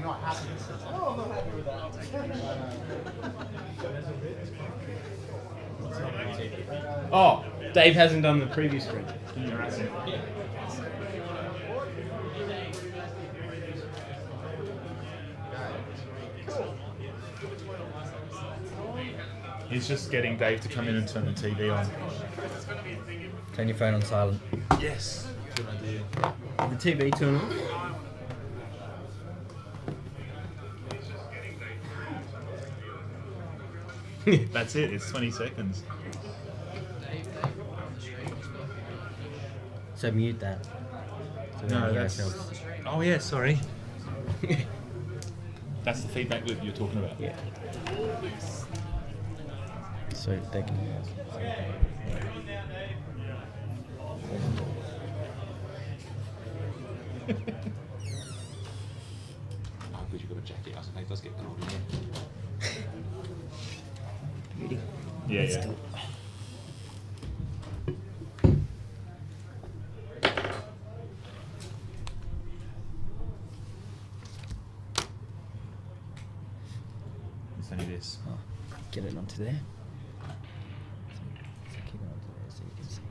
Oh, Dave hasn't done the previous screen. He's just getting Dave to come in and turn the TV on. Turn your phone on silent. Yes. Good idea. The TV turn on. That's it. It's 20 seconds. So mute that. So No, that's... Oh, yeah, sorry. That's the feedback loop you're talking about. Yeah. So they can... Oh, good, you've got a jacket. I suppose it does get cold in here. Yeah, yeah. It's only this. Oh, get it onto there. So keep it onto there so you can see.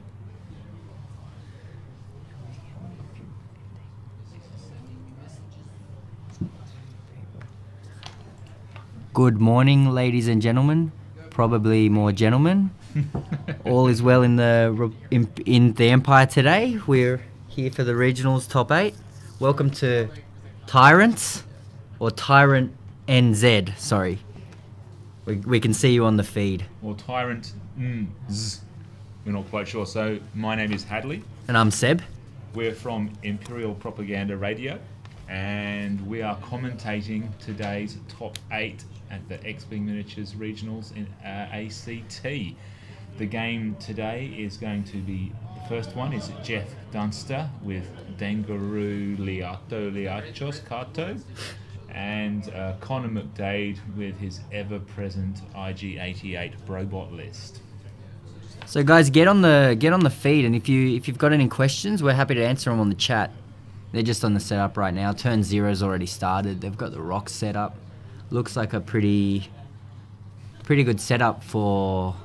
Good morning, ladies and gentlemen. Probably more gentlemen. All is well in the Empire today. We're here for the regionals top 8. Welcome to Tyrants, or Tyrant NZ. Sorry, we can see you on the feed. Or Tyrant Z. We're not quite sure. So my name is Hadley. And I'm Seb. We're from Imperial Propaganda Radio, and we are commentating today's top 8 at the X-Wing Miniatures Regionals in ACT. The game today is going to be, the first one is Jeff Dunster with Dengaroo Liachos Kato, and Connor McDade with his ever-present IG-88 Brobot list. So guys, get on the feed, and if you've got any questions, we're happy to answer them on the chat. They're just on the setup right now. Turn 0's already started. They've got the rocks set up. Looks like a pretty good setup for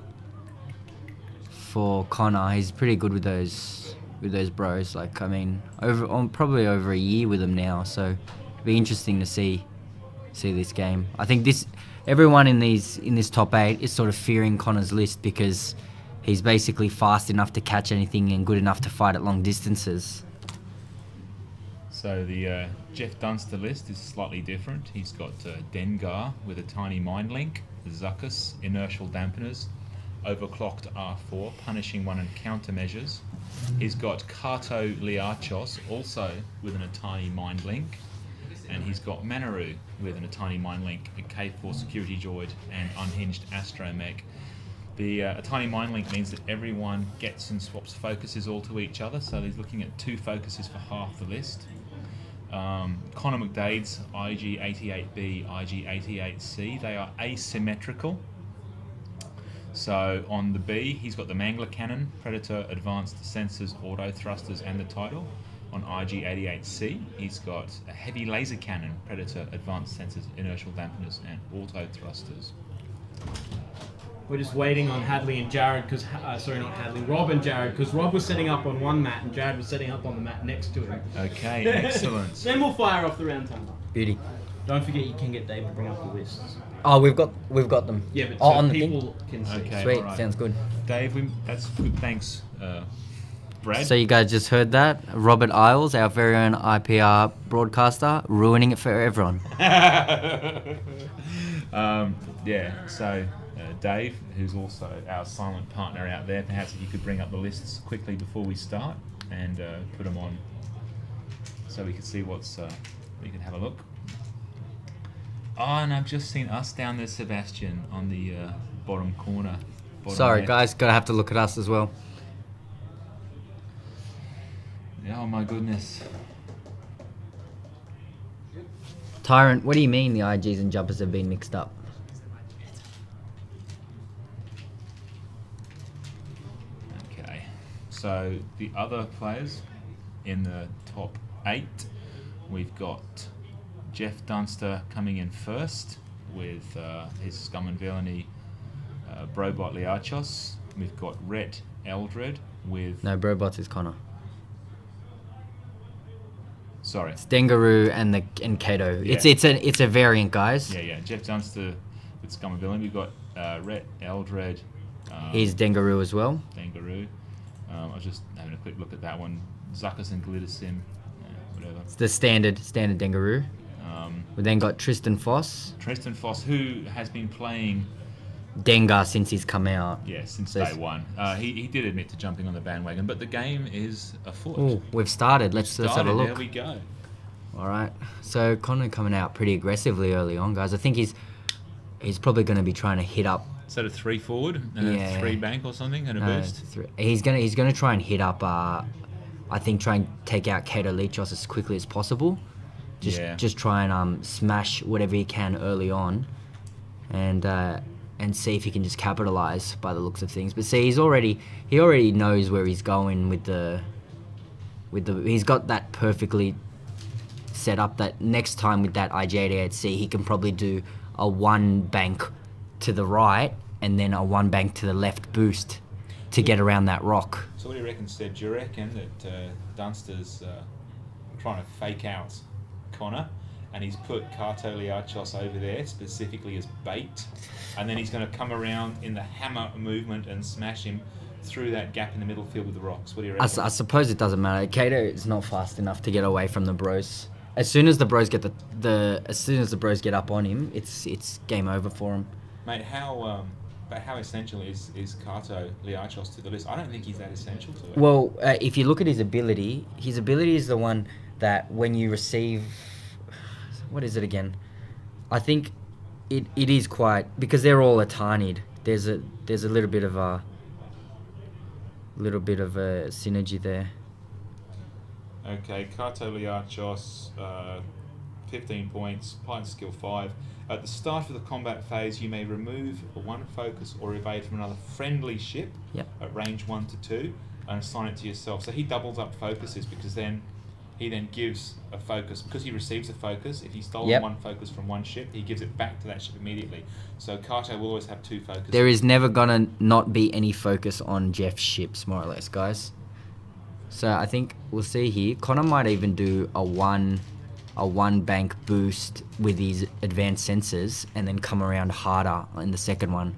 Connor. He's pretty good with those bros. Like, I mean, probably over a year with them now. So it'll be interesting to see this game. I think everyone in this top 8 is sort of fearing Connor's list because he's basically fast enough to catch anything and good enough to fight at long distances. So the Jeff Dunster list is slightly different. He's got Dengar with a tiny mind link, Zuckus, inertial dampeners, overclocked R4, punishing one and countermeasures. He's got Kato Liachos, also with an Atani mind link, and he's got Manaru with an Atani mind link, a K4 security droid, and unhinged astromech. The Atani mind link means that everyone gets and swaps focuses all to each other, so he's looking at 2 focuses for half the list. Connor McDade's IG-88B, IG-88C, they are asymmetrical. So on the B, he's got the Mangler cannon, Predator, advanced sensors, auto thrusters, and the title. On IG-88C, he's got a heavy laser cannon, Predator, advanced sensors, inertial dampeners, and auto thrusters. We're just waiting on Hadley and Jared, because sorry, not Hadley, Rob and Jared, because Rob was setting up on one mat and Jared was setting up on the mat next to him. Okay, excellent. Then we'll fire off the round timer. Beauty. Don't forget you can get Dave to bring up the lists. Oh, we've got them. Yeah, but oh, so on the people thing? can see. Okay. Sweet, Alright. sounds good. Dave, that's good. Thanks, Brad. So you guys just heard that. Robert Isles, our very own IPR broadcaster, ruining it for everyone. Yeah, so Dave, who's also our silent partner out there, perhaps if you could bring up the lists quickly before we start and put them on so we can see what's, we can have a look. Oh, and I've just seen us down there, Sebastian, on the bottom corner. Sorry, left. guys, gotta have to look at us as well. Oh my goodness. Tyrant, what do you mean the IGs and jumpers have been mixed up? Okay, so the other players in the top 8, we've got Jeff Dunster coming in first with his Scum and Villainy Brobot Liachos. We've got Rhett Eldred with... No, Brobots is Connor. Sorry. It's Dengaroo and Kato. Yeah. It's a variant, guys. Yeah. Jeff Dunster with Scum and Villainy. We've got Rhett Eldred. He's Dengaroo as well. Dengaroo. I was just having a quick look at that one. Zuckus and Glittersim. Whatever. It's the standard Dengaroo. We then got Tristan Foss. Tristan Foss, who has been playing... Dengar since he's come out. Yeah, since So day one. He did admit to jumping on the bandwagon, but the game is afoot. Oh, we've started. Let's have a look. There we go. All right. So Connor coming out pretty aggressively early on, guys. I think he's probably going to be trying to hit up. Is that a 3 forward and a 3 bank or something and a boost? He's gonna try and hit up. I think try and take out Kato Lichos as quickly as possible. Just try and smash whatever he can early on, and see if he can just capitalize by the looks of things. But see, he already knows where he's going with the he's got that perfectly set up that next time with that IG88C he can probably do a 1 bank to the right and then a 1 bank to the left boost to get around that rock. So what do you reckon, Seb? Do you reckon that Dunster's trying to fake out Connor, and he's put Kato Liachos over there specifically as bait, and then he's going to come around in the hammer movement and smash him through that gap in the middle field with the rocks? What do you reckon? I suppose it doesn't matter. Kato is not fast enough to get away from the bros. As soon as the bros get get up on him, it's game over for him. Mate, how essential is Kato Liachos to the list? I don't think he's that essential to it. Well, if you look at his ability is the one that when you receive... What is it again? I think it is quite... Because they're all Atani'd. There's a little bit of a synergy there. Okay, Kato Liachos, 15 points, Pilot Skill 5. At the start of the combat phase, you may remove 1 focus or evade from another friendly ship at range 1 to 2 and assign it to yourself. So he doubles up focuses because then he gives a focus. Because he receives a focus, if he's stolen 1 focus from 1 ship, he gives it back to that ship immediately. So Kato will always have 2 focuses. There is never gonna not be any focus on Jeff's ships, more or less, guys. So I think we'll see here. Connor might even do a one bank boost with his advanced sensors and then come around harder in the second one.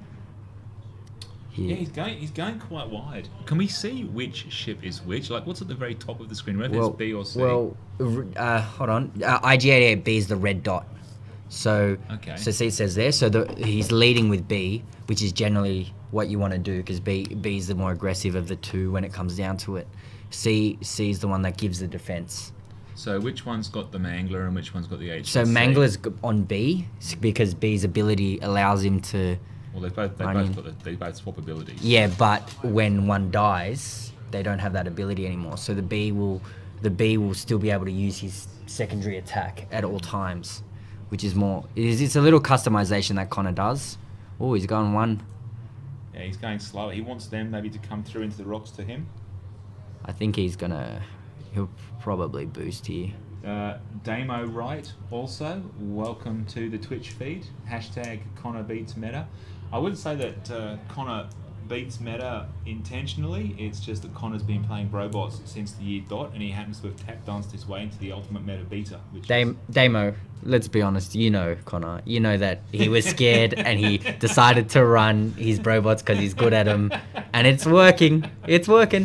Here. Yeah, he's going quite wide. Can we see which ship is which? Like, what's at the very top of the screen? Whether it's B or C? Well, hold on. IG88B is the red dot. So, so see, it says there. So he's leading with B, which is generally what you want to do because B is the more aggressive of the 2 when it comes down to it. C is the one that gives the defense. So which one's got the Mangler and which one's got the HC? So Mangler's on B because B's ability allows him to... Well, they both swap abilities. Yeah, but when one dies, they don't have that ability anymore. So the B will still be able to use his secondary attack at all times, which is more... It's a little customization that Connor does. Oh, he's going 1. Yeah, he's going slower. He wants them maybe to come through into the rocks to him. I think he'll probably boost here. Damo Wright also, welcome to the Twitch feed. Hashtag Connor beats meta. I wouldn't say that Connor beats meta intentionally. It's just that Connor's been playing Brobots since the year dot, and he happens to have tap danced his way into the ultimate meta beta. Damo, let's be honest, you know Connor. You know that he was scared and he decided to run his Brobots because he's good at them, and it's working. It's working.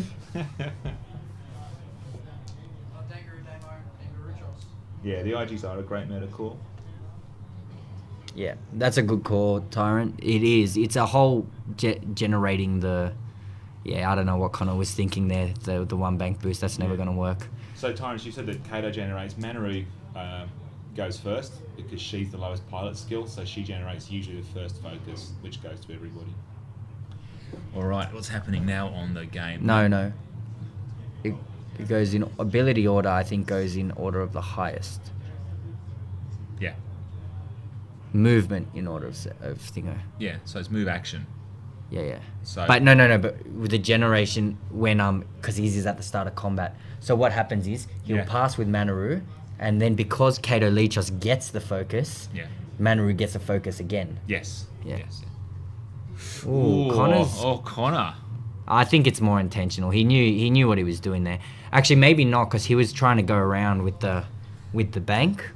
Yeah, the IGs are a great meta call. Yeah, that's a good call, Tyrant. It is. It's a whole generating the... Yeah, I don't know what Connor was thinking there. The 1 bank boost, that's never going to work. So, Tyrant, you said that Kato generates. Manaru goes first because she's the lowest pilot skill, so she generates usually the first focus, which goes to everybody. All right, what's happening now on the game? No. It goes in ability order, I think goes in order of the highest. Yeah. Movement in order of thingo. Yeah, so it's move action. Yeah. So, but no, but with the generation when because he's at the start of combat. So what happens is he'll pass with Manaru And then because Kato Lichos gets the focus, Yeah. Manaru gets a focus again. Yes. Yeah. Yes. Ooh, Connor's... Oh, Connor. I think it's more intentional. He knew what he was doing there. Actually, maybe not, because he was trying to go around with the bank.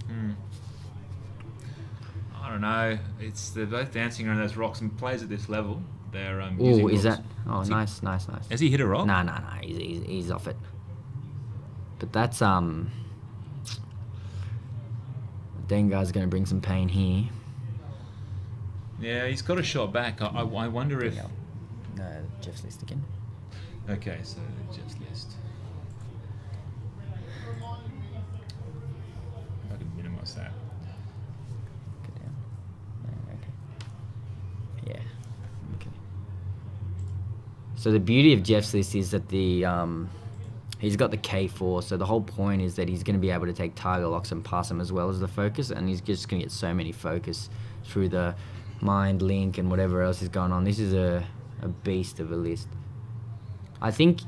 I don't know. They're both dancing around those rocks, and players at this level, they're Ooh, using is rocks. that... Oh, nice. Has he hit a rock? Nah. He's off it. But that's Dengar's going to bring some pain here. Yeah, he's got a shot back. I wonder if... No, Jeff's list again. Okay, so Jeff's list. I can minimise that. Go down. Okay. Yeah. Okay. So the beauty of Jeff's list is that he's got the K4, so the whole point is that he's going to be able to take target locks and pass them as well as the focus, and he's just going to get so many focus through the mind link and whatever else is going on. This is a beast of a list. I think,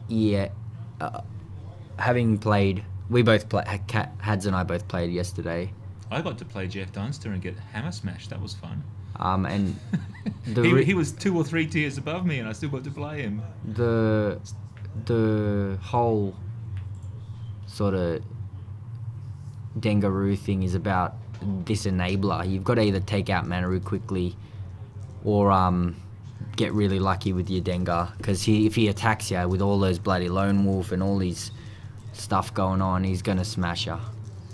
having played, we both played, Hads and I both played yesterday. I got to play Jeff Dunster and get hammer smashed. That was fun. And he was 2 or 3 tiers above me, and I still got to play him. The whole sort of Dengaroo thing is about this enabler. You've got to either take out Manaru quickly or get really lucky with your Dengar, because if he attacks you with all those bloody Lone Wolf and all these stuff going on, he's going to smash you.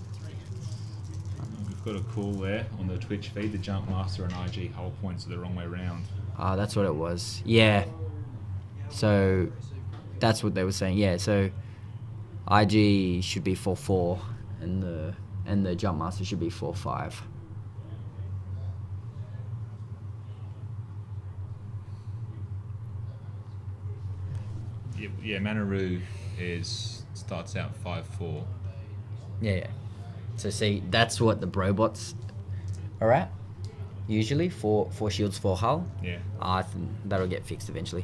We've got a call there on the Twitch feed. The Jump Master and IG hull points are the wrong way round. That's what it was. Yeah. So that's what they were saying. Yeah, so IG should be 4-4 and the Jump Master should be 4-5. Yeah, Manaru starts out 5-4. Yeah. So see, that's what the Brobots are at. Usually, 4 shields, 4 hull. Yeah. I think that'll get fixed eventually.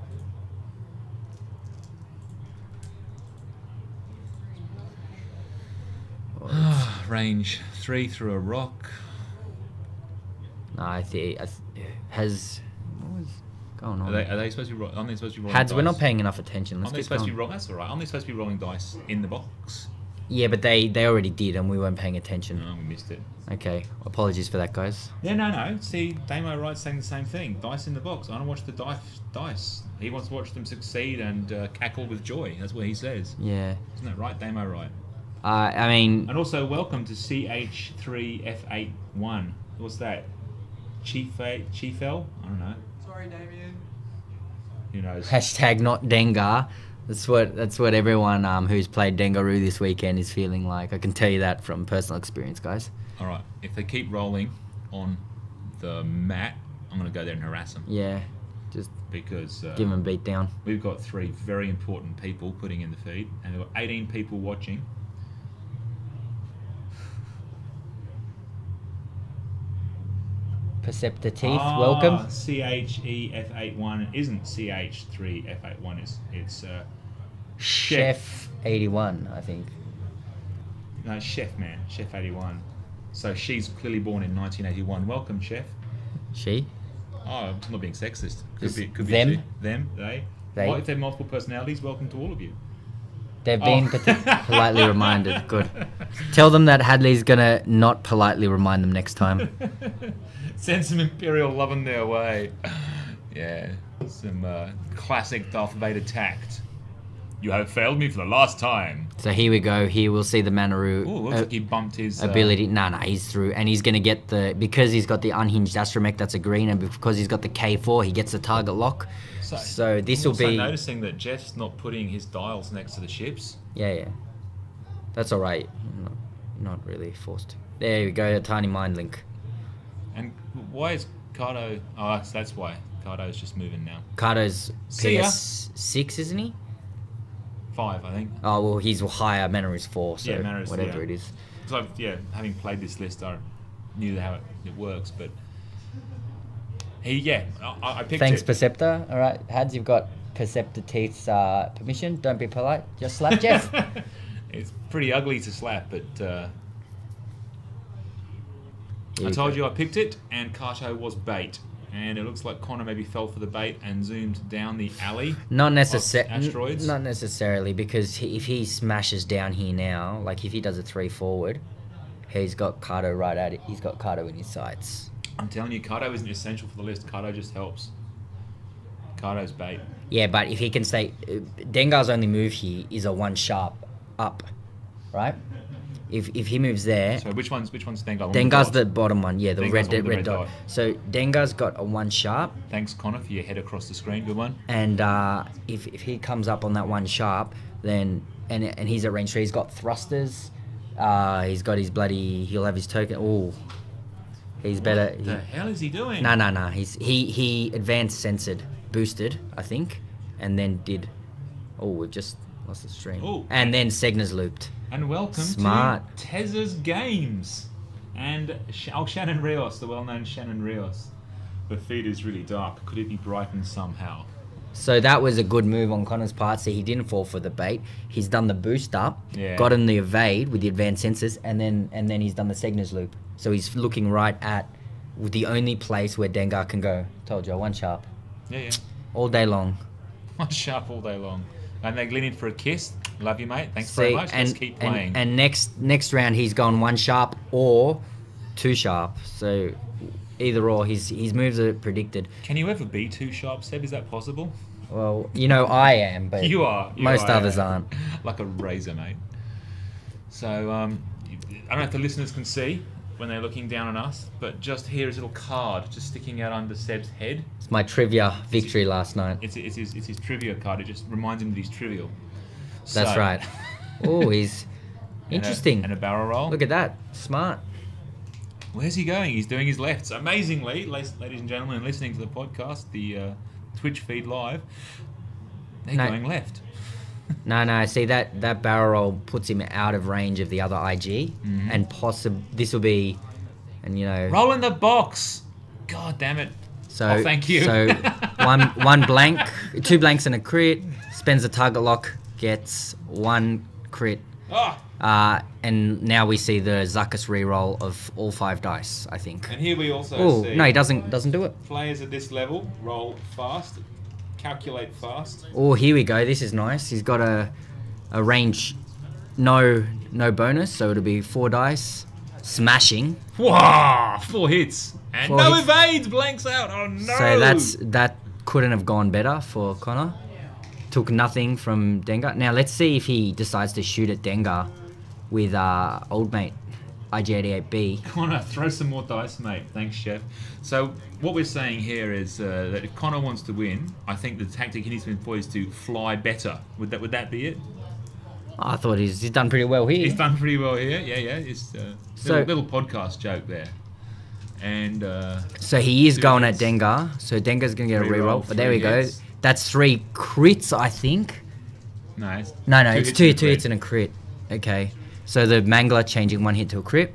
Range 3 through a rock. No, I think what was going on? Are they supposed to be? Aren't they supposed to be rolling Hads, dice? we're not paying enough attention. Let's Aren't they keep supposed to going. be rolling? That's all right. Aren't they supposed to be rolling dice in the box? Yeah, but they already did, and we weren't paying attention. No, we missed it. Okay, apologies for that, guys. Yeah, no. See, Damo Wright's saying the same thing. Dice in the box. I don't watch the dice. He wants to watch them succeed and cackle with joy. That's what he says. Yeah. Isn't that right, Damo Wright? I mean... And also, welcome to CH3F81. What's that? Chief L? I don't know. Sorry, Damien. Who knows? Hashtag not Dengar. That's what everyone who's played Dengaroo this weekend is feeling like. I can tell you that from personal experience, guys. All right. If they keep rolling on the mat, I'm going to go there and harass them. Yeah, just because give them a beat down. we've got 3 very important people putting in the feed, and we've got 18 people watching. Perceptor Teeth, welcome. CHEF81 isn't CH3F81. It's Chef 81, I think. No, Chef Man, Chef 81. So she's clearly born in 1981. Welcome, Chef. She? Oh, I'm not being sexist. Just Could be them? she. Them, they. They. If they're multiple personalities, welcome to all of you. They've been Oh. politely reminded. Good. Tell them that Hadley's gonna not politely remind them next time. Send some Imperial loving their way. Yeah, some classic Darth Vader tact. You have failed me for the last time. So here we go. Here we'll see the Manaru Oh, looks like he bumped his ability. Nah, he's through, and he's gonna get because he's got the unhinged astromech. That's a green, and because he's got the K4, he gets the target lock. So this will I'm also be. noticing that Jeff's not putting his dials next to the ships. Yeah. That's all right. Not really forced. There we go. A tiny mind link. And why is Cardo? Oh, that's why. Cardo's just moving now. Cardo's See ya. PS6, isn't he? 5, I think. Oh well, he's higher. Manaru's 4, so Yeah, Manaru's, whatever yeah. it is. So having played this list, I knew how it works, but I picked Thanks, it. Perceptor. All right, Hads, you've got Perceptor Teeth's permission. Don't be polite. Just slap Jeff. It's pretty ugly to slap, but Here I we told go. you I picked it, and Kato was bait. And it looks like Connor maybe fell for the bait and zoomed down the alley. Not of asteroids. Not necessarily, because if he smashes down here now, like if he does a 3 forward, he's got Kato right at it. He's got Kato in his sights. I'm telling you, Kato isn't essential for the list. Kato just helps. Kato's bait. Yeah, but if he can stay, Dengar's only move here is a 1 sharp up, right? If he moves there, So which one's Dengar? Dengar's the bottom one. Yeah, the Dengar's red the one with the red red dot. dot. So Dengar's got a 1 sharp, Thanks, Connor, for your head across the screen. Good one. and if he comes up on that 1 sharp, then and he's at range 3. He's got thrusters. He's got his bloody. He'll have his token. Oh, he's better. What the hell is he doing? No. He advanced censored, boosted, I think, and then did. Oh, we've just lost the stream. Oh. And then Segner's looped. And welcome Smart. to Tezza's Games. And Shannon Rios, the well-known Shannon Rios. The feed is really dark. Could it be brightened somehow? So that was a good move on Connor's part. So he didn't fall for the bait. He's done the boost up, Yeah. got him the evade with the advanced sensors, and then he's done the Segner's loop. So he's looking right at the only place where Dengar can go. Told you, 1 sharp Yeah. all day long. One sharp all day long. And they're gleaning for a kiss. Love you, mate. Thanks very much. Let's keep playing. And next round he's gone 1 sharp or 2 sharp. So either or, his moves are predicted. Can you ever be too sharp, Seb? Is that possible? Well, I am, but You are. most others aren't. Like a razor, mate. So, I don't know if the listeners can see when they're looking down on us, but just here is a little card just sticking out under Seb's head. It's my trivia victory last night. It's his trivia card. It just reminds him that he's trivial. That's So- right. Oh, he's interesting. And a barrel roll. Look at that. Smart. Where's he going? He's doing his lefts. Amazingly, ladies and gentlemen, listening to the podcast, the Twitch feed live, they're No. going left. No. See that barrel roll puts him out of range of the other IG, and this will be, and Roll in the box. God damn it. So Oh, thank you. So one blank, 2 blanks and a crit. Spends a target lock, gets 1 crit. Ah. And now we see the Zuckus reroll of all 5 dice, I think. And here we also Oh see no, he doesn't do it. players at this level roll fast, calculate fast. Oh, here we go. This is nice. He's got a range, no bonus, so it'll be 4 dice, smashing. Wow, 4 hits and 4 no hits. evades, blanks out. Oh no! So that couldn't have gone better for Connor. Took nothing from Dengar. Now let's see if he decides to shoot at Dengar with old mate IG88B. Connor, throw some more dice, mate. Thanks, chef. So what we're saying here is that if Connor wants to win, I think the tactic he needs to employ is to fly better. Would that be it? I thought he's done pretty well here. He's done pretty well here. Yeah. It's So- little podcast joke there. And So he is 2 going hits. at Dengar. So Dengar's going to get a Reroll, reroll. But there we 3 go. hits. That's 3 crits, I think. no, it's No, 2 it's hits two and a hits crit. and a crit. Okay. So the Mangler changing 1 hit to a crit.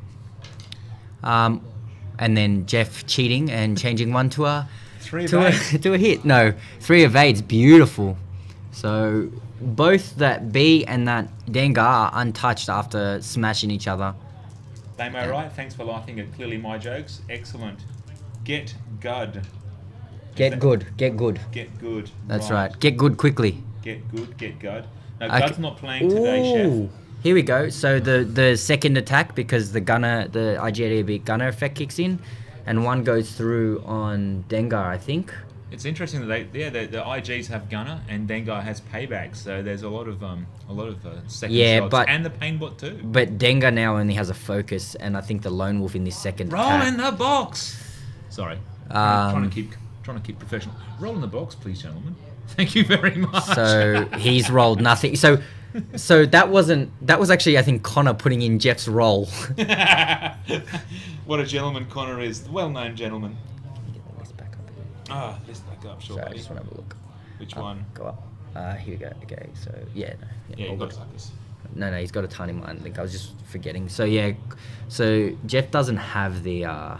And then Jeff cheating and changing 1 to a 3 to evades. a, to a hit. No, 3 evades. Beautiful. So both that B and that Dengar are untouched after smashing each other. Damo, right? Thanks for laughing at clearly my jokes. Excellent. Get good. Get good. Get good. Get good. That's right. Get good quickly. Get good. Get good. No, Okay. Gud's not playing today, Ooh. Here we go. So the second attack, because the IG88 gunner effect kicks in, and 1 goes through on Dengar, I think. Chef. It's interesting that the IGs have gunner and Dengar has payback, so there's a lot of second shots but- and the painbot too. But Dengar now only has a focus, and I think the Lone Wolf in this second Roll attack. in the box. Sorry, trying Um, to keep professional. Roll in the box, please, gentlemen. Thank you very much. So he's rolled nothing. So that was actually, I think, Connor putting in Jeff's roll. What a gentleman Connor is, the well-known gentleman. Let's back up. Ah, let's back up, sure, Sorry, I buddy. just want to have a look. Which Up, one? Go up. Here we go. Okay, so yeah. Yeah, all you got good. suckers. No, he's got a ton in mind. I think I was just forgetting. So yeah, so Jeff doesn't have the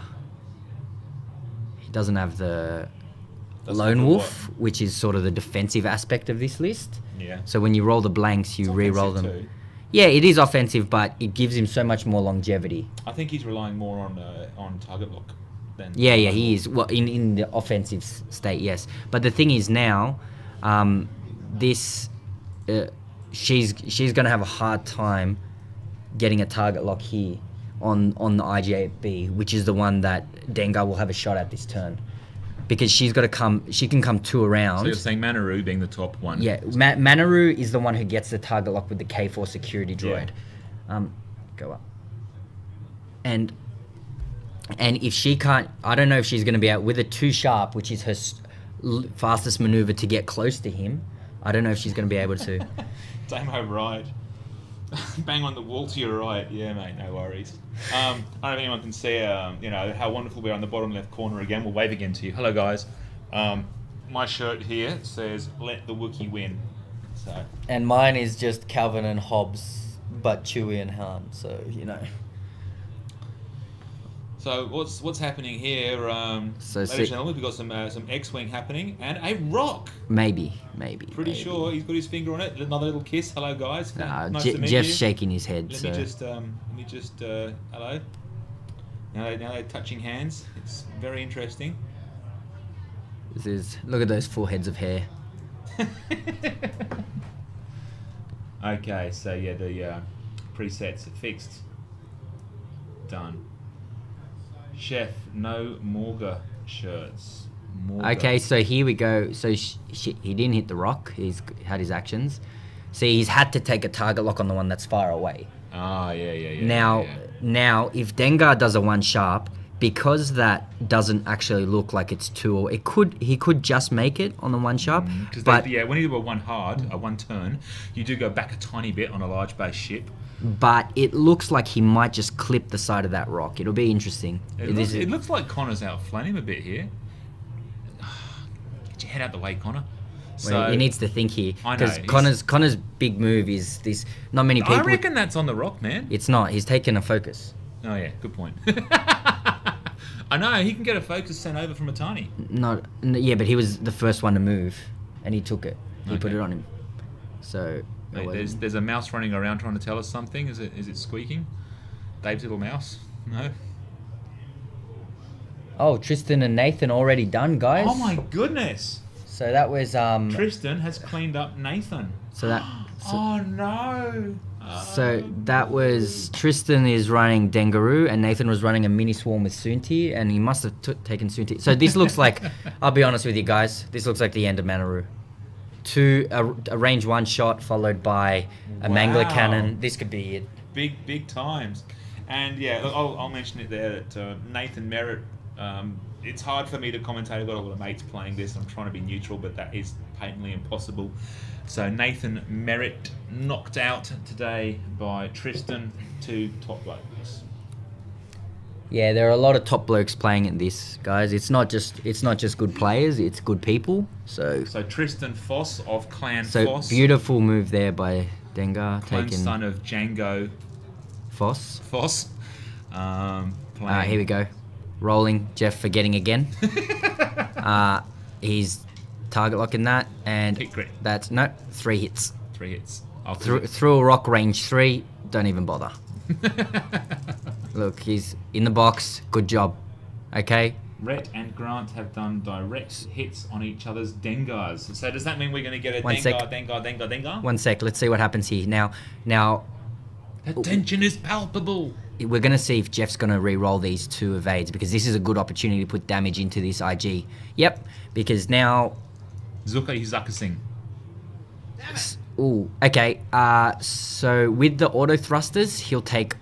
he doesn't have the Doesn't Lone have the Wolf, which is sort of the defensive aspect of this list. Yeah. So when you roll the blanks, you It's re-roll offensive them. too. Yeah, it is offensive, but it gives him so much more longevity. I think he's relying more on target lock than. Yeah, he is. Well, in the offensive state, yes. But the thing is now, this she's gonna have a hard time getting a target lock here on the IGB, which is the one that Dengar will have a shot at this turn, because she's got to come. She can come 2 around. So you're saying Manaru being the top one? Yeah, Manaru is the one who gets the target lock with the K4 security droid. Yeah. Go up. And if she can't, I don't know if she's going to be out with a 2 sharp, which is her fastest maneuver to get close to him. I don't know if she's going to be able to. Damo right. Bang on the wall to your right. Yeah, mate, no worries. I don't know if anyone can see, how wonderful we are on the bottom left corner again. We'll wave again to you. Hello, guys. My shirt here says, "Let the Wookiee win." So. And mine is just Calvin and Hobbes, but Chewie and Han. So So what's happening here? Ladies and gentlemen, we've got some X-wing happening and a rock. Maybe. Pretty sure he's got his finger on it. Another little kiss. Hello, guys. Nice to meet Jeff's you. shaking his head. Let me just hello. Now they're touching hands. It's very interesting. Look at those 4 heads of hair. Okay, so yeah, the presets are fixed. Done. Chef, no Morga shirts. Okay, so here we go. So he didn't hit the rock. He's had his actions. See, he's had to take a target lock on the one that's far away. Ah, yeah. Now, if Dengar does a 1 sharp, because that doesn't actually look like it's 2, he could just make it on the 1 sharp. But when you do a 1 hard, a 1 turn, you do go back a tiny bit on a large base ship. But it looks like he might just clip the side of that rock. It'll be interesting. It looks like Connor's outflanking him a bit here. Get your head out the way, Connor. Well, he needs to think here. I know. Because Connor's big move is this. Not many people. I reckon that's on the rock, man. It's not. He's taken a focus. Oh, yeah. Good point. I know. He can get a focus sent over from a tiny. Yeah, but he was the first one to move, and he took it. He put it on him. So... Wait, there's a mouse running around trying to tell us something. Is it squeaking? Dave's little mouse? No? Oh, Tristan and Nathan already done, guys. Oh my goodness! So that was Tristan has cleaned up Nathan. Oh no! So that was Tristan is running Dengaroo, and Nathan was running a mini swarm with Sunti, and he must have taken Sunti. So this looks like, I'll be honest with you guys, this looks like the end of Manaru. A range 1 shot followed by a Mangler cannon. This could be it. Big times. And yeah, I'll mention it there that Nathan Merritt. It's hard for me to commentate. I've got a lot of mates playing this. I'm trying to be neutral, but that is patently impossible. So Nathan Merritt knocked out today by Tristan, 2 top blokes. Yeah, there are a lot of top blokes playing in this, guys. It's not just good players; it's good people. So Tristan Foss of Clan Foss. Beautiful move there by Dengar, clone son of Django Foss. Here we go, rolling. Jeff forgetting again. He's target locking that, and that's 3 hits. 3 hits. Through a rock, range 3. Don't even bother. Look, he's in the box. Good job. Okay. Rhett and Grant have done direct hits on each other's Dengars. So does that mean we're going to get a Dengar? 1 sec. Let's see what happens here. Now. The tension is palpable. We're going to see if Jeff's going to re-roll these 2 evades, because this is a good opportunity to put damage into this IG. Yep, because now... Zucker Singh. Ooh, okay. So with the auto thrusters, he'll take...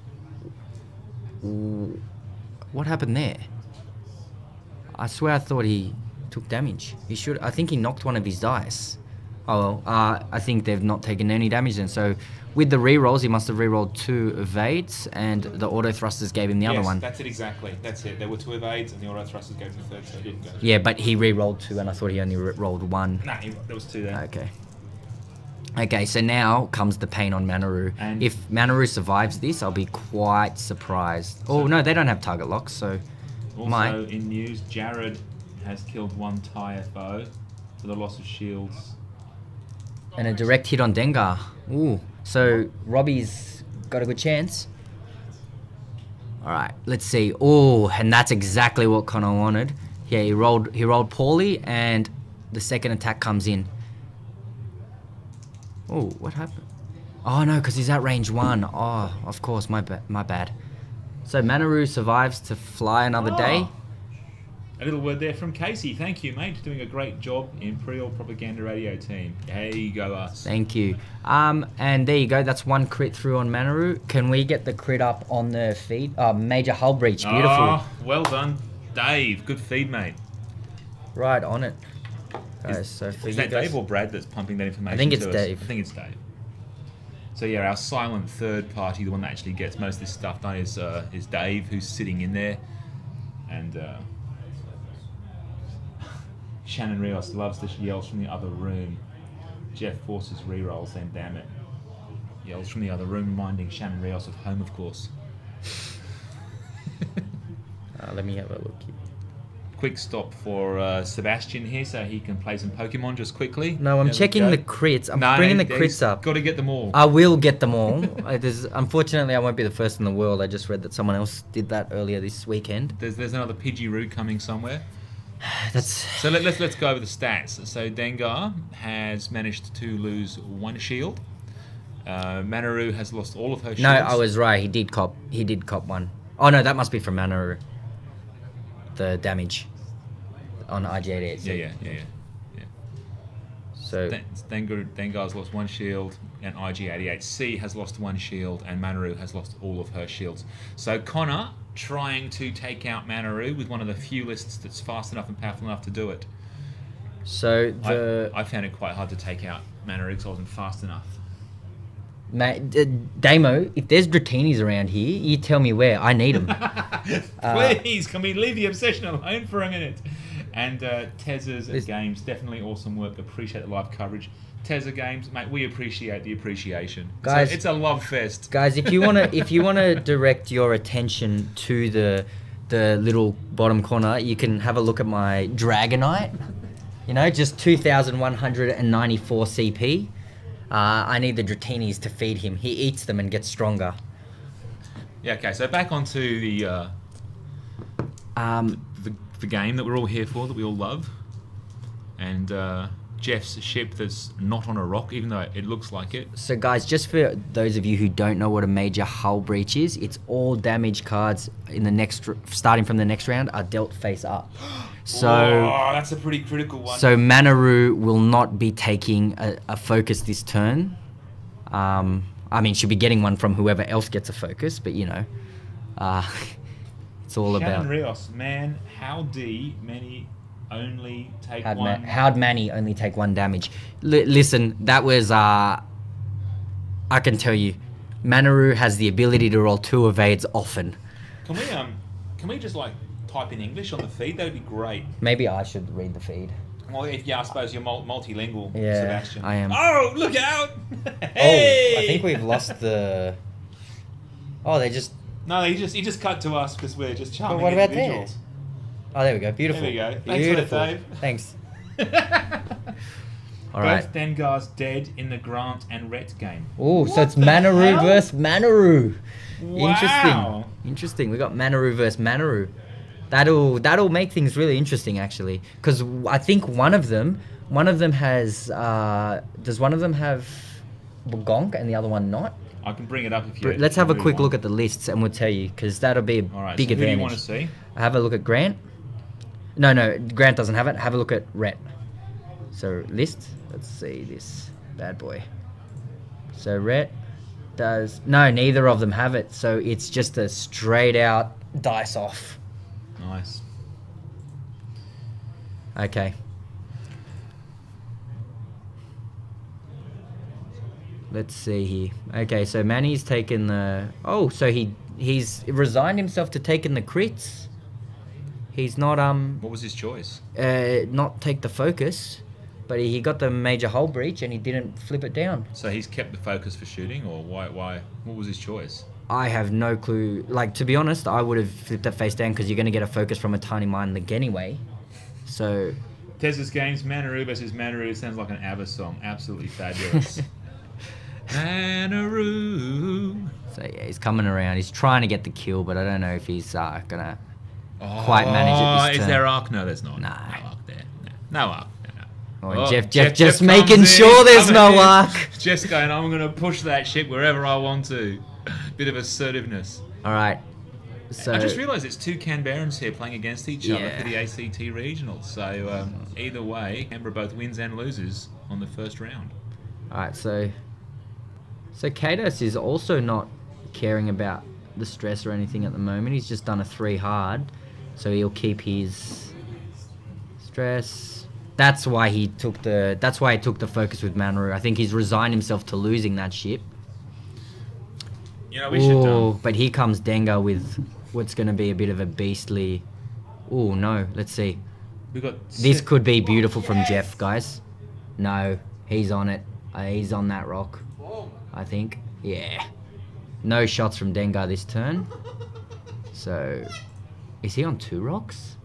What happened there? I swear I thought he took damage. He should. I think he knocked one of his dice. Oh well. I think they've not taken any damage then. So with the re-rolls, he must have re-rolled 2 evades, and the auto thrusters gave him the other one. That's it exactly. That's it. There were 2 evades, and the auto thrusters gave him the 3rd, so he didn't go. Yeah, but he re-rolled 2, and I thought he only rolled 1. Nah, there was 2 there. Okay. Okay, so now comes the pain on Manaru. And if Manaru survives this, I'll be quite surprised. Oh, no, they don't have target locks, so... Also, in news, Jared has killed 1 TIE FO for the loss of shields. And a direct hit on Dengar. Ooh, So Robbie's got a good chance. All right, let's see. Oh, and that's exactly what Connor wanted. Yeah, he rolled poorly, and the second attack comes in. Oh, what happened? Oh no, because he's at range 1. Oh, of course, my bad. So Manaru survives to fly another day. A little word there from Casey. Thank you, mate. Doing a great job, Imperial Propaganda Radio team. Hey, you go us. Thank you. And there you go. That's 1 crit through on Manaru. Can we get the crit up on the feed? Major hull breach. Beautiful. Oh, well done, Dave. Good feed, mate. Right on it. Guys, so for Is you that guys, Dave or Brad that's pumping that information? I think it's to us? Dave. I think it's Dave. So yeah, our silent third party, the one that actually gets most of this stuff done, is Dave, who's sitting in there, and Shannon Rios loves the yells from the other room. Jeff forces rerolls, then damn it, yells from the other room, reminding Shannon Rios of home, of course. let me have a look here. Quick stop for Sebastian here, so he can play some Pokemon just quickly. No, I'm There we checking go. the crits. I'm bringing the crits up. Got to get them all. I will get them all. Unfortunately, I won't be the first in the world. I just read that someone else did that earlier this weekend. There's another Pidgeyroo coming somewhere. That's So let's go over the stats. So Dengar has managed to lose 1 shield. Manaru has lost all of her shields. no, I was right. He did cop 1. Oh no, that must be from Manaru. The damage on IG88. Yeah. So Dengar's lost 1 shield, and IG88C has lost 1 shield, and Manaru has lost all of her shields. So Connor trying to take out Manaru with one of the few lists that's fast enough and powerful enough to do it. So I found it quite hard to take out Manaru because I wasn't fast enough. Damo, if there's Dratinis around here, you tell me where. I need them. Please, can we leave the obsession alone for a minute? And Tezza's Games, definitely awesome work. Appreciate the live coverage. Tezza Games, mate, we appreciate the appreciation. Guys, it's a love fest. Guys, if you wanna direct your attention to the little bottom corner, you can have a look at my Dragonite. You know, just 2,194 CP. I need the Dratinis to feed him. He eats them and gets stronger. Yeah. Okay. So back onto the game that we're all here for, that we all love, and Jeff's ship that's not on a rock, even though it looks like it. So guys, just for those of you who don't know what a major hull breach is, it's all damage cards in the next, starting from the next round, are dealt face up. So that's a pretty critical one. So Manaru will not be taking a focus this turn. I mean, she'll be getting one from whoever else gets a focus, but you know, it's all Shannon about. Rios, man, how'd Manny only take one? How'd Manny only take 1 damage? Listen, that was I can tell you, Manaru has the ability to roll 2 evades often. Can we just like type in English on the feed? That would be great. Maybe I should read the feed. Well, I suppose you're multilingual, Yeah, Sebastian. I am. Oh, look out! Hey! Oh, I think we've lost the. Oh, they just. No, he just cut to us because we're just charming But what about individuals. Oh, there we go. Beautiful. There we go. Thanks for Beautiful. that, Dave. Thanks. All right. Both Dengar's dead in the Grant and Rhett game. Oh, so it's the Manaru hell? versus Manaru. Wow. Interesting. We got Manaru versus Manaru. That'll make things really interesting, actually, because I think one of them has. Does one of them have Gonk and the other one not? I can bring it up if you. Let's have a really quick want. look at the lists, and we'll tell you, because that'll be a All right, big so who do advantage. you want to see? Have a look at Grant. No, Grant doesn't have it. Have a look at Rhett. So list. Let's see this bad boy. So Rhett does. No, neither of them have it. So it's just a straight out dice off. Nice. Okay. Let's see here. Okay, so Manny's taken the. Oh, so he's resigned himself to taking the crits. He's not What was his choice? not take the focus, but he got the major hull breach and he didn't flip it down. So he's kept the focus for shooting, or why? What was his choice? I have no clue. Like, to be honest, I would have flipped it face down because you're going to get a focus from a tiny mind link anyway. So. Tez's Games, Manaru versus Manaru sounds like an ABBA song. Absolutely fabulous. Manaroo. So yeah, he's coming around. He's trying to get the kill, but I don't know if he's gonna quite manage it this Is turn. there arc? No, there's not. No. No arc there. No arc. No. Oh, Oh, Jeff Jeff just comes making in, sure there's coming no in. arc. Jeff's going, I'm going to push that ship wherever I want to. Bit of assertiveness. All right. So I just realised it's two Canberrans here playing against each other Yeah. for the ACT Regionals. So either way, Canberra both wins and loses on the first round. all right. So Kados is also not caring about the stress or anything at the moment. He's just done a 3 hard, so he'll keep his stress. That's why he took the focus with Manaroo. I think he's resigned himself to losing that ship. You know, we should. Ooh, but here comes Dengar with what's going to be a bit of a beastly. Oh no, let's see. We got This could be beautiful from Jeff, guys. No, he's on it. He's on that rock, I think. Yeah. No shots from Dengar this turn. So, is he on 2 rocks?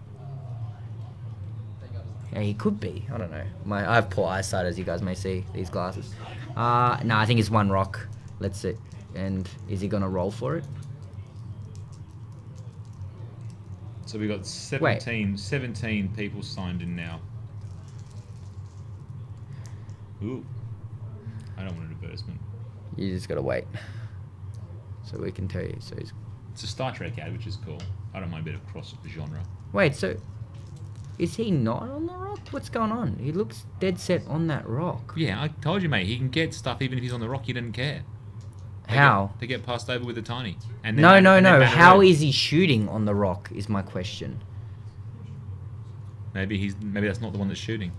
Yeah, he could be. I don't know. I have poor eyesight, as you guys may see, these glasses. No, I think it's 1 rock. Let's see. And is he going to roll for it? So we got 17 people signed in now. Ooh. I don't want an advertisement. You just got to wait. So we can tell you. So he's... It's a Star Trek ad, which is cool. I don't mind a bit of cross genre. Wait, so is he not on the rock? What's going on? He looks dead set on that rock. Yeah, I told you, mate. He can get stuff even if he's on the rock. He didn't care. How? They get passed over with the tiny. And then No. and then How Manaroo. is he shooting on the rock? Is my question. Maybe that's not the one that's shooting.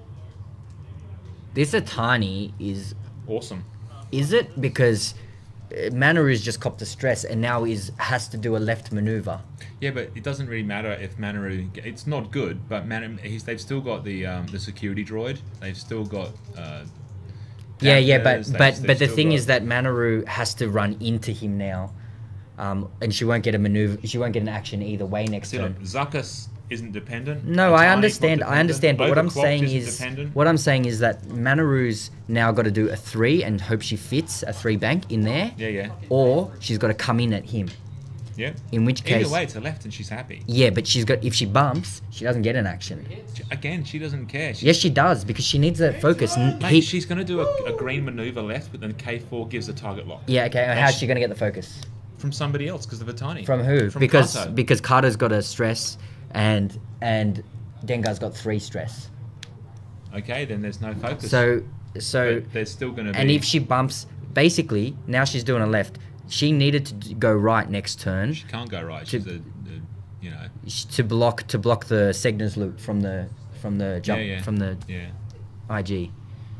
This Atani is. Awesome. Is it because Manaroo's just copped the stress and now has to do a left maneuver? Yeah, but it doesn't really matter if Manaroo. It's not good, but they've still got the security droid. They've still got. Yeah, but Panthers, but they've the still thing got- is that Manaroo has to run into him now, and she won't get a maneuver. She won't get an action either way next See, turn. look, Zuckuss isn't dependent. No, I understand. I understand. But what I'm Overclocked saying isn't is, dependent. what I'm saying is that Manaroo's now got to do a 3 and hope she fits a 3 bank in there, Yeah. or she's got to come in at him. Yeah. In which case, Either way, it's a left, and she's happy. yeah, but if she bumps, she doesn't get an action. Again, she doesn't care. Yes, she does because she needs that focus. Mate, she's going to do a green maneuver left, but then K4 gives a target lock. Yeah, okay. How's she going to get the focus? From somebody else because of a tiny. From who? From because Kato. because Carter's got a stress, and Dengar's got 3 stress. Okay, then there's no focus. So But there's still going to be. and if she bumps, basically now she's doing a left. She needed to go right next turn She can't go right. She's you know. to block the Segner's loop from the jump Yeah. from the Yeah. IG.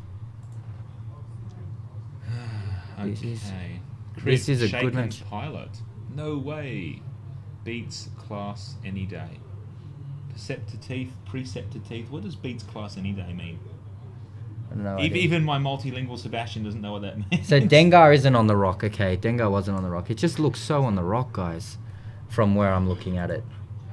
Okay. This is- Crit this is a good shaken match. Pilot. No way. Beats class any day. Perceptor teeth, preceptor teeth. What does beats class any day mean? I don't know. Even my multilingual Sebastian doesn't know what that means. So Dengar isn't on the rock. Okay, Dengar wasn't on the rock. It just looks so on the rock, guys, from where I'm looking at it.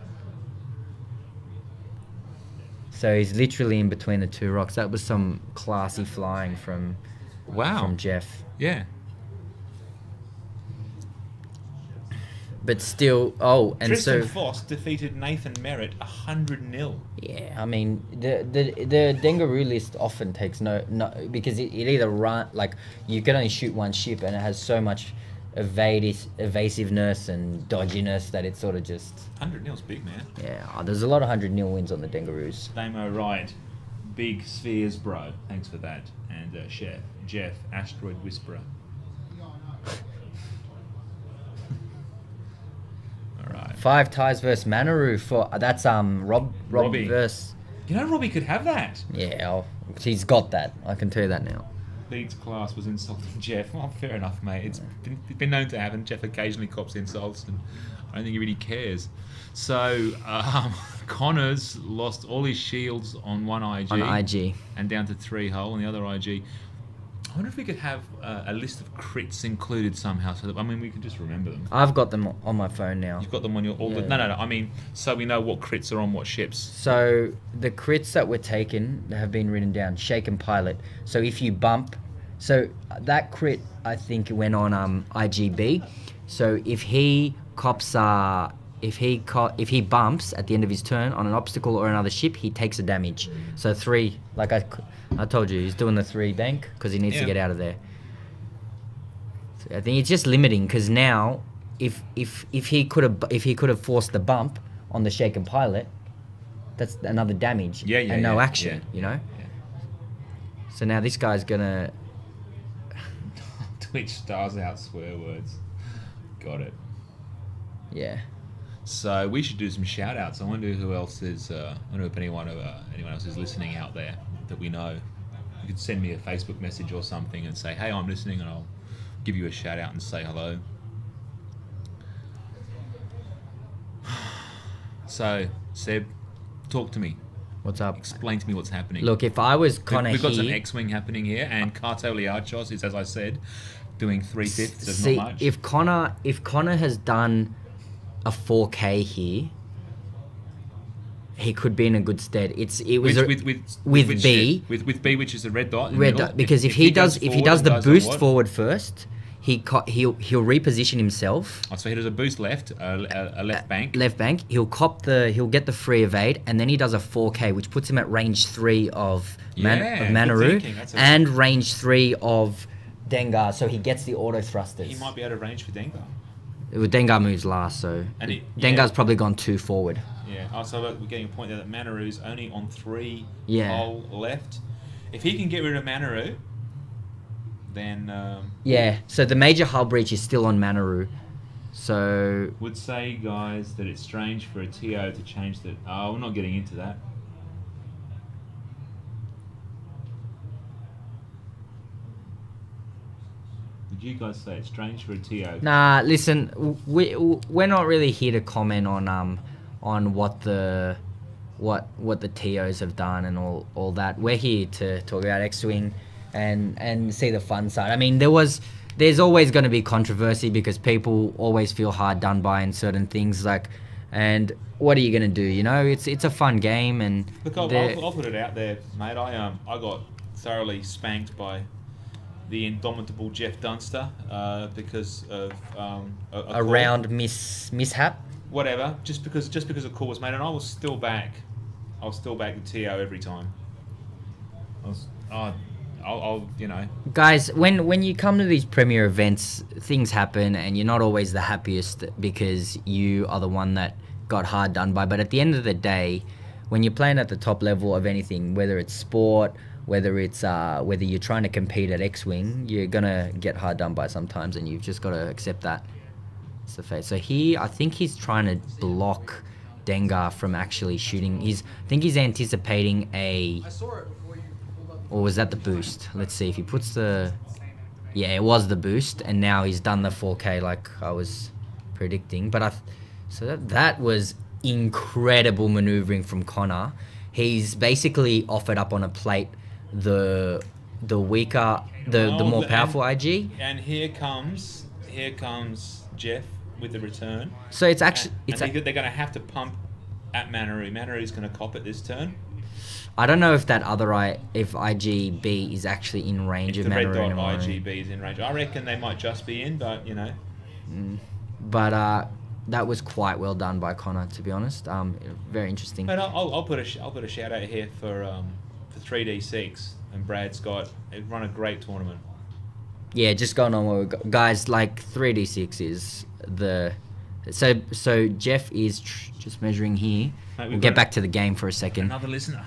So he's literally in between the 2 rocks. That was some classy flying from Jeff. Yeah. But still, and Tristan so Foss defeated Nathan Merritt 100-0. yeah, I mean the Dengaroo list often takes no because it either run like you can only shoot 1 ship and it has so much evasiveness and dodginess that it's sort of just 100-0's big, man. yeah. There's a lot of 100-0 wins on the Dengaroos. Damo right. Big spheres, bro. Thanks for that. And Chef Jeff, Asteroid Whisperer. All right. 5 ties versus Manaroo for that's Robbie versus You know, Robbie could have that. he's got that. I can tell you that now. Beats class was insulting Jeff. Well, fair enough, mate. It's been known to happen. Jeff occasionally cops insults, and I don't think he really cares. So, Connors lost all his shields on one IG. On IG. And down to 3 hull on the other IG. I wonder if we could have a list of crits included somehow, so that we could just remember them. I've got them on my phone now. You've got them on your Yeah. No. I mean, so we know what crits are on what ships. So the crits that were taken have been written down. Shaken pilot. So if you bump, So that crit, I think, went on IGB. So if he cops, if he bumps at the end of his turn on an obstacle or another ship, he takes a damage. So 3, like I told you, he's doing the 3 bank because he needs to get out of there. So I think it's just limiting because now, if he could have forced the bump on the shaken pilot, that's another damage and no action, you know. Yeah. So now this guy's gonna. Twitch stars out swear words. Got it. Yeah. So we should do some shout outs. I wonder who else is. I wonder if anyone else is listening out there that we know. You could send me a Facebook message or something and say, "Hey, I'm listening," and I'll give you a shout out and say hello. So, Seb, talk to me. What's up? Explain to me what's happening. Look, if I was Connor We've got some here, X-Wing happening here, and Cartoliachos is, as I said, doing 3/5 of see, not much. if Connor has done a 4K here, he could be in a good stead. With B, with B, which is the red dot. In the red middle. dot, because if he does the boost forward first, he'll reposition himself. Oh, so he does a boost left, a left bank. Left bank. He'll get the free evade, and then he does a 4K, which puts him at range 3 of Manaru and range 3 of Dengar. So he gets the auto thrusters. He might be out of range for Dengar. Dengar moves last, so Dengar's probably gone 2 forward. Yeah. Oh, so we're getting a point there that Manaru's only on 3 hull left. If he can get rid of Manaru, then so the major hull breach is still on Manaru. So would say, guys, that it's strange for a TO to change the. Oh, we're not getting into that. Did you guys say it's strange for a TO? Nah, listen, we're not really here to comment on what the TOs have done and all that. We're here to talk about X-Wing and see the fun side. I mean, there's always going to be controversy because people always feel hard done by in certain things, and what are you going to do? You know, it's a fun game, and look, I'll put it out there, mate. I got thoroughly spanked by the indomitable Jeff Dunster because of a round mishap. Whatever, just because of calls, mate, and I was still back the TO every time. I'll you know. Guys, when you come to these premier events, things happen, and you're not always the happiest because you are the one that got hard done by. But at the end of the day, when you're playing at the top level of anything, whether it's sport, whether you're trying to compete at X-Wing, you're gonna get hard done by sometimes, and you've just got to accept that. It's the fate. So I think he's trying to block Dengar from actually shooting. I think he's anticipating a. Or was that the boost? Let's see if he puts the. Yeah, it was the boost, and now he's done the 4K like I was predicting. But so that was incredible maneuvering from Connor. He's basically offered up on a plate the weaker, the more powerful IG. And here comes Jeff with the return. So it's actually they're going to have to pump at Manaru. Manaru's going to cop it this turn. I don't know if if IGB is actually in range of Manaru. The red dot IGB is in range. I reckon they might just be in, but you know. But that was quite well done by Connor, to be honest. Very interesting. But I'll put a shout out here for 3D6 and Brad Scott. They've run a great tournament. Yeah, just going on what we got. Guys, like 3D6 is the. So Jeff is just measuring here. Mate, we'll get back to the game for a second. Another listener.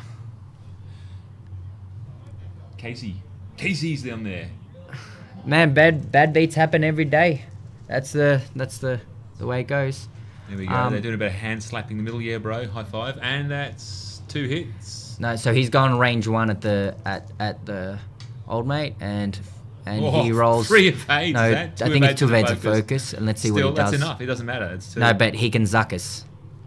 Casey's down there. Man, bad beats happen every day. That's the way it goes. There we go. They're doing a bit of hand slapping in the middle. Yeah, bro. High five. And that's 2 hits. No, so he's gone range 1 at the old mate, and he rolls 3 evades. No, I think it's 2 evades of focus, and let's see what he does. That's enough. It doesn't matter. It's 2. No, but he can Zuckus.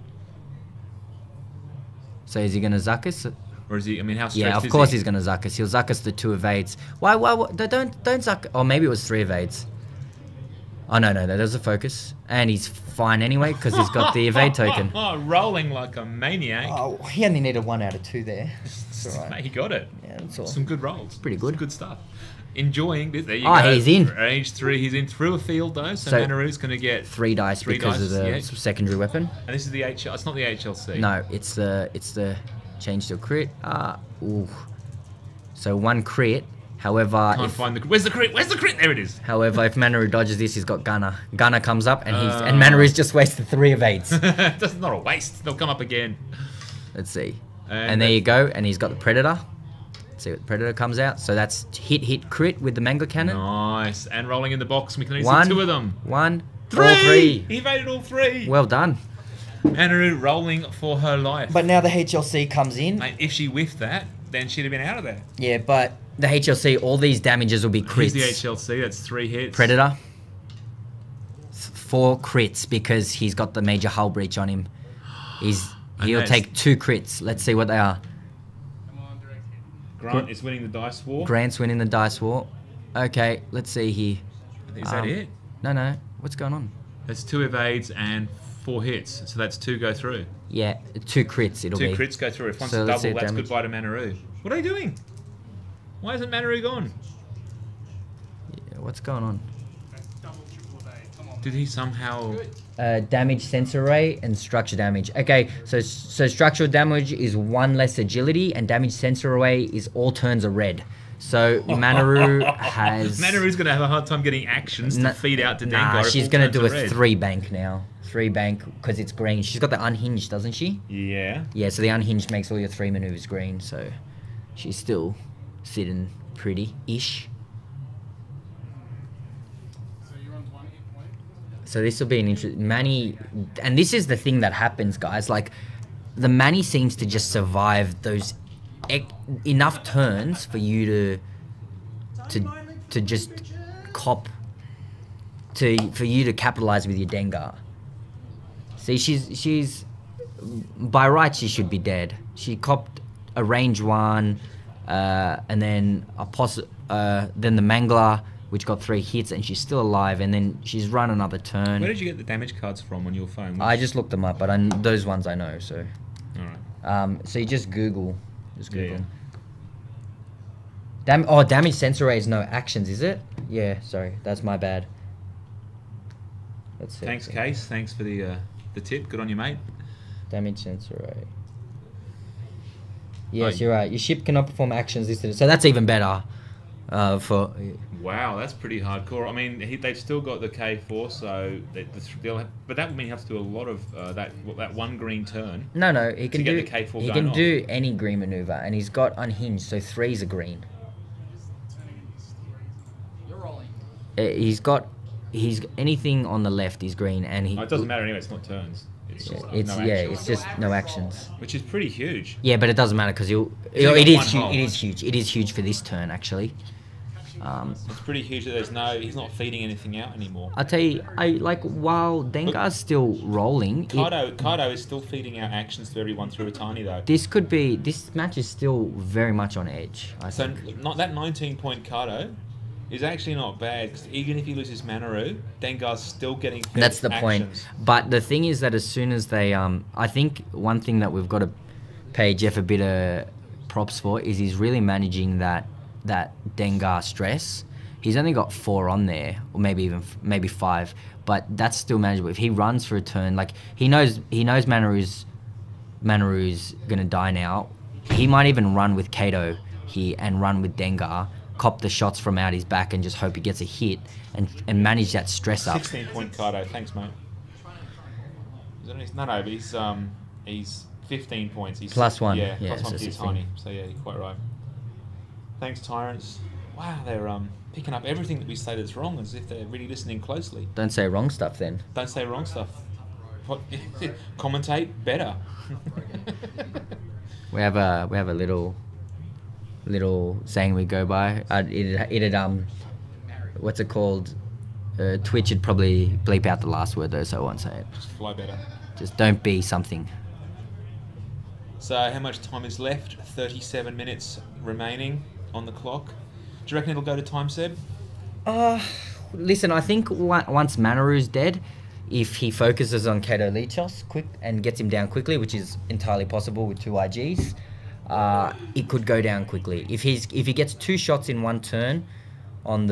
So is he gonna Zuckus? Or is he? I mean, how stretched Yeah, of course he's gonna Zuckus. He'll Zuckus the 2 evades. Why? Don't Zuck? Or maybe it was 3 evades. Oh, no, that was a focus. And he's fine anyway because he's got the evade token. Oh, rolling like a maniac. Oh, he only needed 1 out of 2 there. It's all right. He got it. Yeah, that's all. Some good rolls. Pretty good. Some good stuff. Enjoying this. There you Oh, go. he's in. Range 3. He's in through a field though, so Manaru's going to get 3 dice because of the secondary weapon. And this is the HL. It's not the HLC. No, it's the change to a crit. Ooh. So 1 crit. However, Can't find the. Where's the crit? Where's the crit? There it is. However, if Manaru dodges this, he's got Gunner. Gunner comes up and Manaru's just wasted 3 evades. That's not a waste. They'll come up again. Let's see. And there you go. And he's got the Predator. Let's see what the Predator comes out. So that's hit crit with the Mangler Cannon. Nice. And rolling in the box. We can only see 2 of them. 1, 3. All 3. He evaded all 3. Well done. Manaru rolling for her life. But now the HLC comes in. Mate, if she whiffed that, then she'd have been out of there. Yeah, but the HLC, all these damages will be crits. Here's the HLC, that's 3 hits. Predator. 4 crits because he's got the major hull breach on him. He'll take 2 crits. Let's see what they are. Grant is winning the dice war. Grant's winning the dice war. Okay, let's see here. Is that it? No. What's going on? That's 2 evades and 4 hits. So that's 2 go through. Yeah, 2 crits it'll 2 be. 2 crits go through. If one's So a let's see double, that's damage. goodbye to Manaru. What are they doing? Why isn't Manaru gone? Yeah, what's going on? Did he somehow... Damage sensor array and structure damage. Okay, so structural damage is 1 less agility and damage sensor array is all turns are red. So Manaru has... Manaru's going to have a hard time getting actions to feed out to Dengar. Nah, if she's all going to turns do are a red. 3 bank now. 3 bank because it's green. She's got the unhinged, doesn't she? Yeah. Yeah, so the unhinged makes all your 3 maneuvers green, so she's still sitting pretty-ish. So this will be an interesting... Manny... And this is the thing that happens, guys. Like, the Manny seems to just survive those... enough turns for you to just cop... for you to capitalize with your Dengar. See, she's... By right, she should be dead. She copped a range 1, and then then the Mangler, which got 3 hits, and she's still alive, and then she's run another turn. Where did you get the damage cards from on your phone? I just looked them up, but those ones I know, so... Alright. So you just Google. Yeah. Damage sensor array is no actions, is it? Yeah, sorry, that's my bad. Let's see. Thanks, Case. Thanks for the tip. Good on you, mate. Damage sensor array. Yes, you're right. Your ship cannot perform actions listed. So that's even better. Wow, that's pretty hardcore. I mean, they've still got the K4, so but that would mean you have to do a lot of that 1 green turn. No, he can get do the K4 he going can on. do any green maneuver, and he's got unhinged, so 3's a green. You're rolling. He's anything on the left is green, and he. Oh, it doesn't matter anyway. It's not turns. It's just no actions. It's just no actions. Which is pretty huge. Yeah, but it doesn't matter because got it is one huge. hole. It is huge. It is huge for this turn actually. It's pretty huge that he's not feeding anything out anymore. I'll tell you, while Dengar's still rolling, Kaido is still feeding out actions to everyone through a tiny though. this match is still very much on edge. I think. Not that 19-point Kaido is actually not bad because even if he loses Manaru, Dengar's still getting fed That's the point. actions. But the thing is that as soon as they, I think one thing that we've got to pay Jeff a bit of props for is he's really managing that Dengar stress. He's only got 4 on there, or maybe 5, but that's still manageable. If he runs for a turn, like he knows Manaru's gonna die now. He might even run with Kato here and run with Dengar, cop the shots from out his back, and just hope he gets a hit and manage that stress up. 16-point Kaido, thanks mate. No, but he's 15 points. He's +1. Yeah, Yeah, +1 so to 16. tiny. So yeah, you're quite right. Thanks, Tyrants. Wow, they're picking up everything that we say that's wrong as if they're really listening closely. Don't say wrong stuff then. Don't say wrong stuff. Commentate better. We have a little saying we go by. It'd what's it called? Twitch would probably bleep out the last word though, so I won't say it. Just fly better. Just don't be something. So how much time is left? 37 minutes remaining on the clock. Do you reckon it'll go to time, Seb? listen, I think once Manaru's dead, if he focuses on Kato Lichos quick and gets him down quickly, which is entirely possible with 2 IGs, it could go down quickly. If he gets 2 shots in one turn on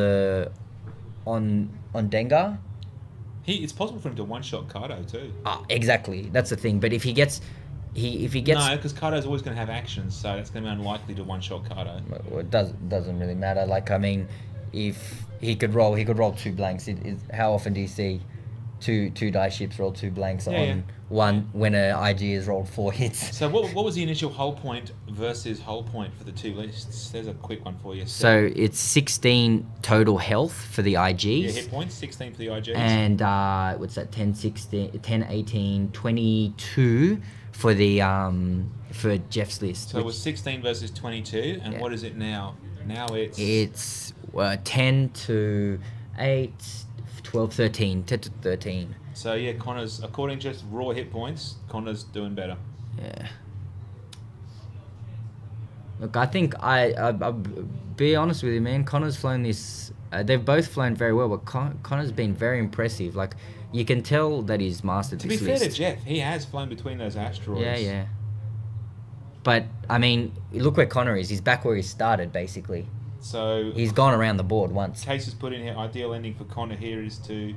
Dengar. It's possible for him to one-shot Kato too. Exactly. That's the thing. But if he gets... If he gets... No, because Kato's always going to have actions, so that's going to be unlikely to one-shot Kato. Well, it doesn't really matter. Like, I mean, if he could roll 2 blanks. How often do you see two die ships roll 2 blanks one when a IG has rolled 4 hits? So what was the initial hull point versus hull point for the 2 lists? There's a quick one for you. So it's 16 total health for the IGs. Yeah, hit points, 16 for the IGs. And what's that? 10, 16, 10, 18, 22 for the for Jeff's list. So it was 16 versus 22, and what is it now? Now it's 10 to 8, 12, 13, 10 to 13. So yeah, Connor's, according to just raw hit points, Connor's doing better. Yeah. Look, I think I'll be honest with you, man. Connor's flown this. They've both flown very well, but Connor's been very impressive. Like, you can tell that he's mastered this list. To be fair to Jeff, he has flown between those asteroids. Yeah. But I mean, look where Connor is. He's back where he started, basically. So he's gone around the board once. Case has put in here. Ideal ending for Connor here is to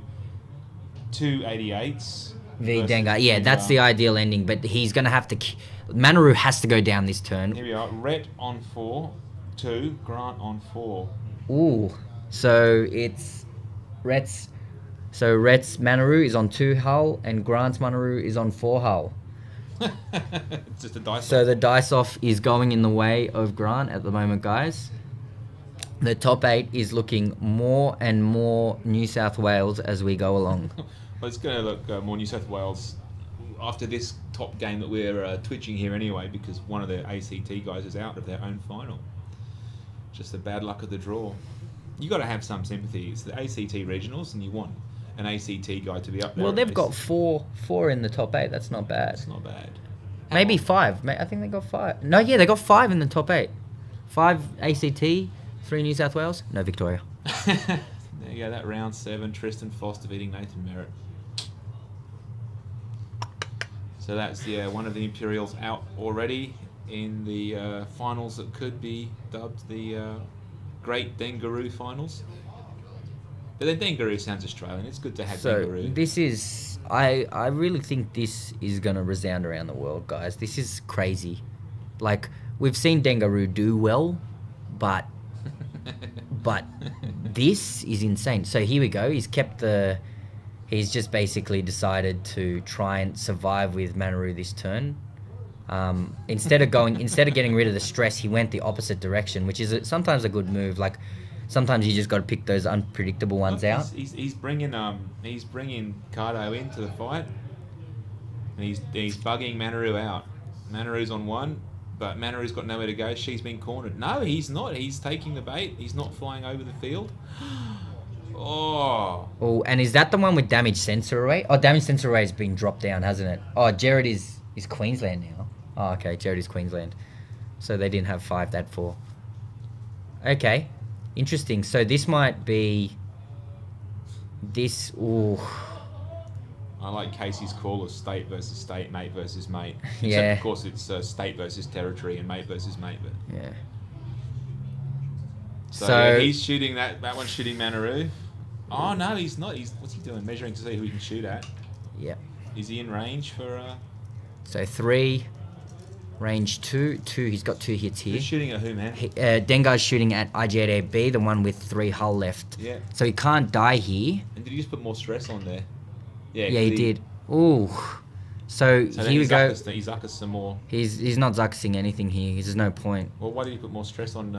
288s. V Dengar. Yeah, that's the ideal ending. But he's gonna have to. Manaru has to go down this turn. Here we are. Rhett on 4, 2. Grant on 4. Ooh. So it's Rhett's. So Rhett's Manaru is on 2 hull, and Grant's Manaru is on 4 hull. It's just a dice. So the dice off is going in the way of Grant at the moment, guys. The top 8 is looking more and more New South Wales as we go along. Well, it's going to look more New South Wales after this top game that we're twitching here anyway, because one of the ACT guys is out of their own final. Just the bad luck of the draw. You got to have some sympathy. It's the ACT regionals, and you want an ACT guy to be up there. Well, they've got four in the top 8. That's not bad. It's not bad. Maybe 5. I think they got 5. No, yeah, they got 5 in the top 8. 5 ACT, 3 New South Wales, no Victoria. There you go, that round 7, Tristan Foster beating Nathan Merritt. So that's one of the Imperials out already in the finals that could be dubbed the Great Dengaroo Finals. But then Dengaroo sounds Australian. It's good to have Dengaroo. This is... I really think this is going to resound around the world, guys. This is crazy. Like, we've seen Dengaroo do well, but this is insane. So here we go. He's just basically decided to try and survive with Manaru this turn. Instead of getting rid of the stress, he went the opposite direction, which is sometimes a good move. Like, sometimes you just got to pick those unpredictable ones out. He's bringing Cardo into the fight, and he's bugging Manaru out. Manaru's on 1, but Manaru's got nowhere to go. She's been cornered. No, he's not. He's taking the bait. He's not flying over the field. Oh, and is that the one with damage sensor array? Oh, damage sensor array has been dropped down, hasn't it? Oh, Jared is Queensland now. Oh, okay, Jared is Queensland. So they didn't have 5, that 4. Okay. Interesting. So this might be this. Ooh. I like Casey's call of state versus state, mate versus mate. Except Yeah. of course it's state versus territory and mate versus mate. But Yeah. So yeah, he's shooting that one's shooting Manaru. Oh no, he's not. What's he doing? Measuring to see who he can shoot at. Yeah. Is he in range for? So 3, range 2. He's got 2 hits here. Who's shooting at who, man? Dengar's shooting at IG-8AB, the one with 3 hull left. Yeah. So he can't die here. And did he just put more stress on there? Yeah. Yeah, he did. Ooh. So here we go. He's Zuckus some more. He's not Zuckusing anything here. There's no point. Well, why did he put more stress on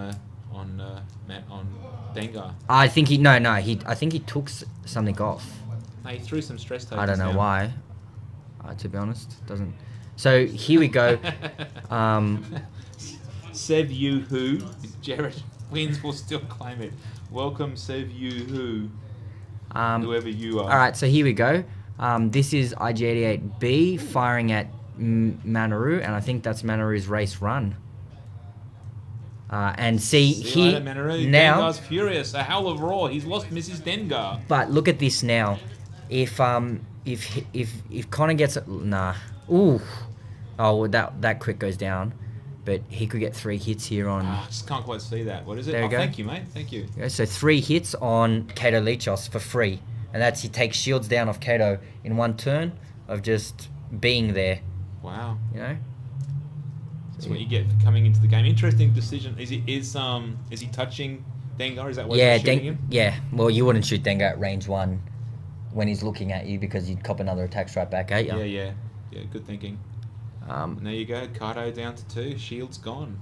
Dengar? I think I think he took something off. No, he threw some stress tokens I don't know down. why. To be honest, doesn't. So here we go. Sev Yu Hu. Jared wins will still claim it. Welcome, Sev Yu Hu. Whoever you are. All right, so here we go. This is IG-88B firing at Manaru, and I think that's Manaru's race run. And see you later, here Manaru. now. Dengar's furious. A howl of roar. He's lost Mrs. Dengar. But look at this now. If Connor gets it, nah. Ooh. Oh, well, that crit goes down, but he could get 3 hits here on. I just can't quite see that. What is it? There you go. Thank you, mate. Thank you. Yeah, so 3 hits on Kato Lichos for free, and that's he takes shields down off Kato in 1 turn of just being there. Wow. You know. That's what you get for coming into the game. Interesting decision. Is he touching Dengar? Is that why he's shooting him? Yeah. Well, you wouldn't shoot Dengar at range 1 when he's looking at you because you'd cop another attack strike back at you. Yeah. Good thinking. And there you go. Kato down to 2. Shield's gone.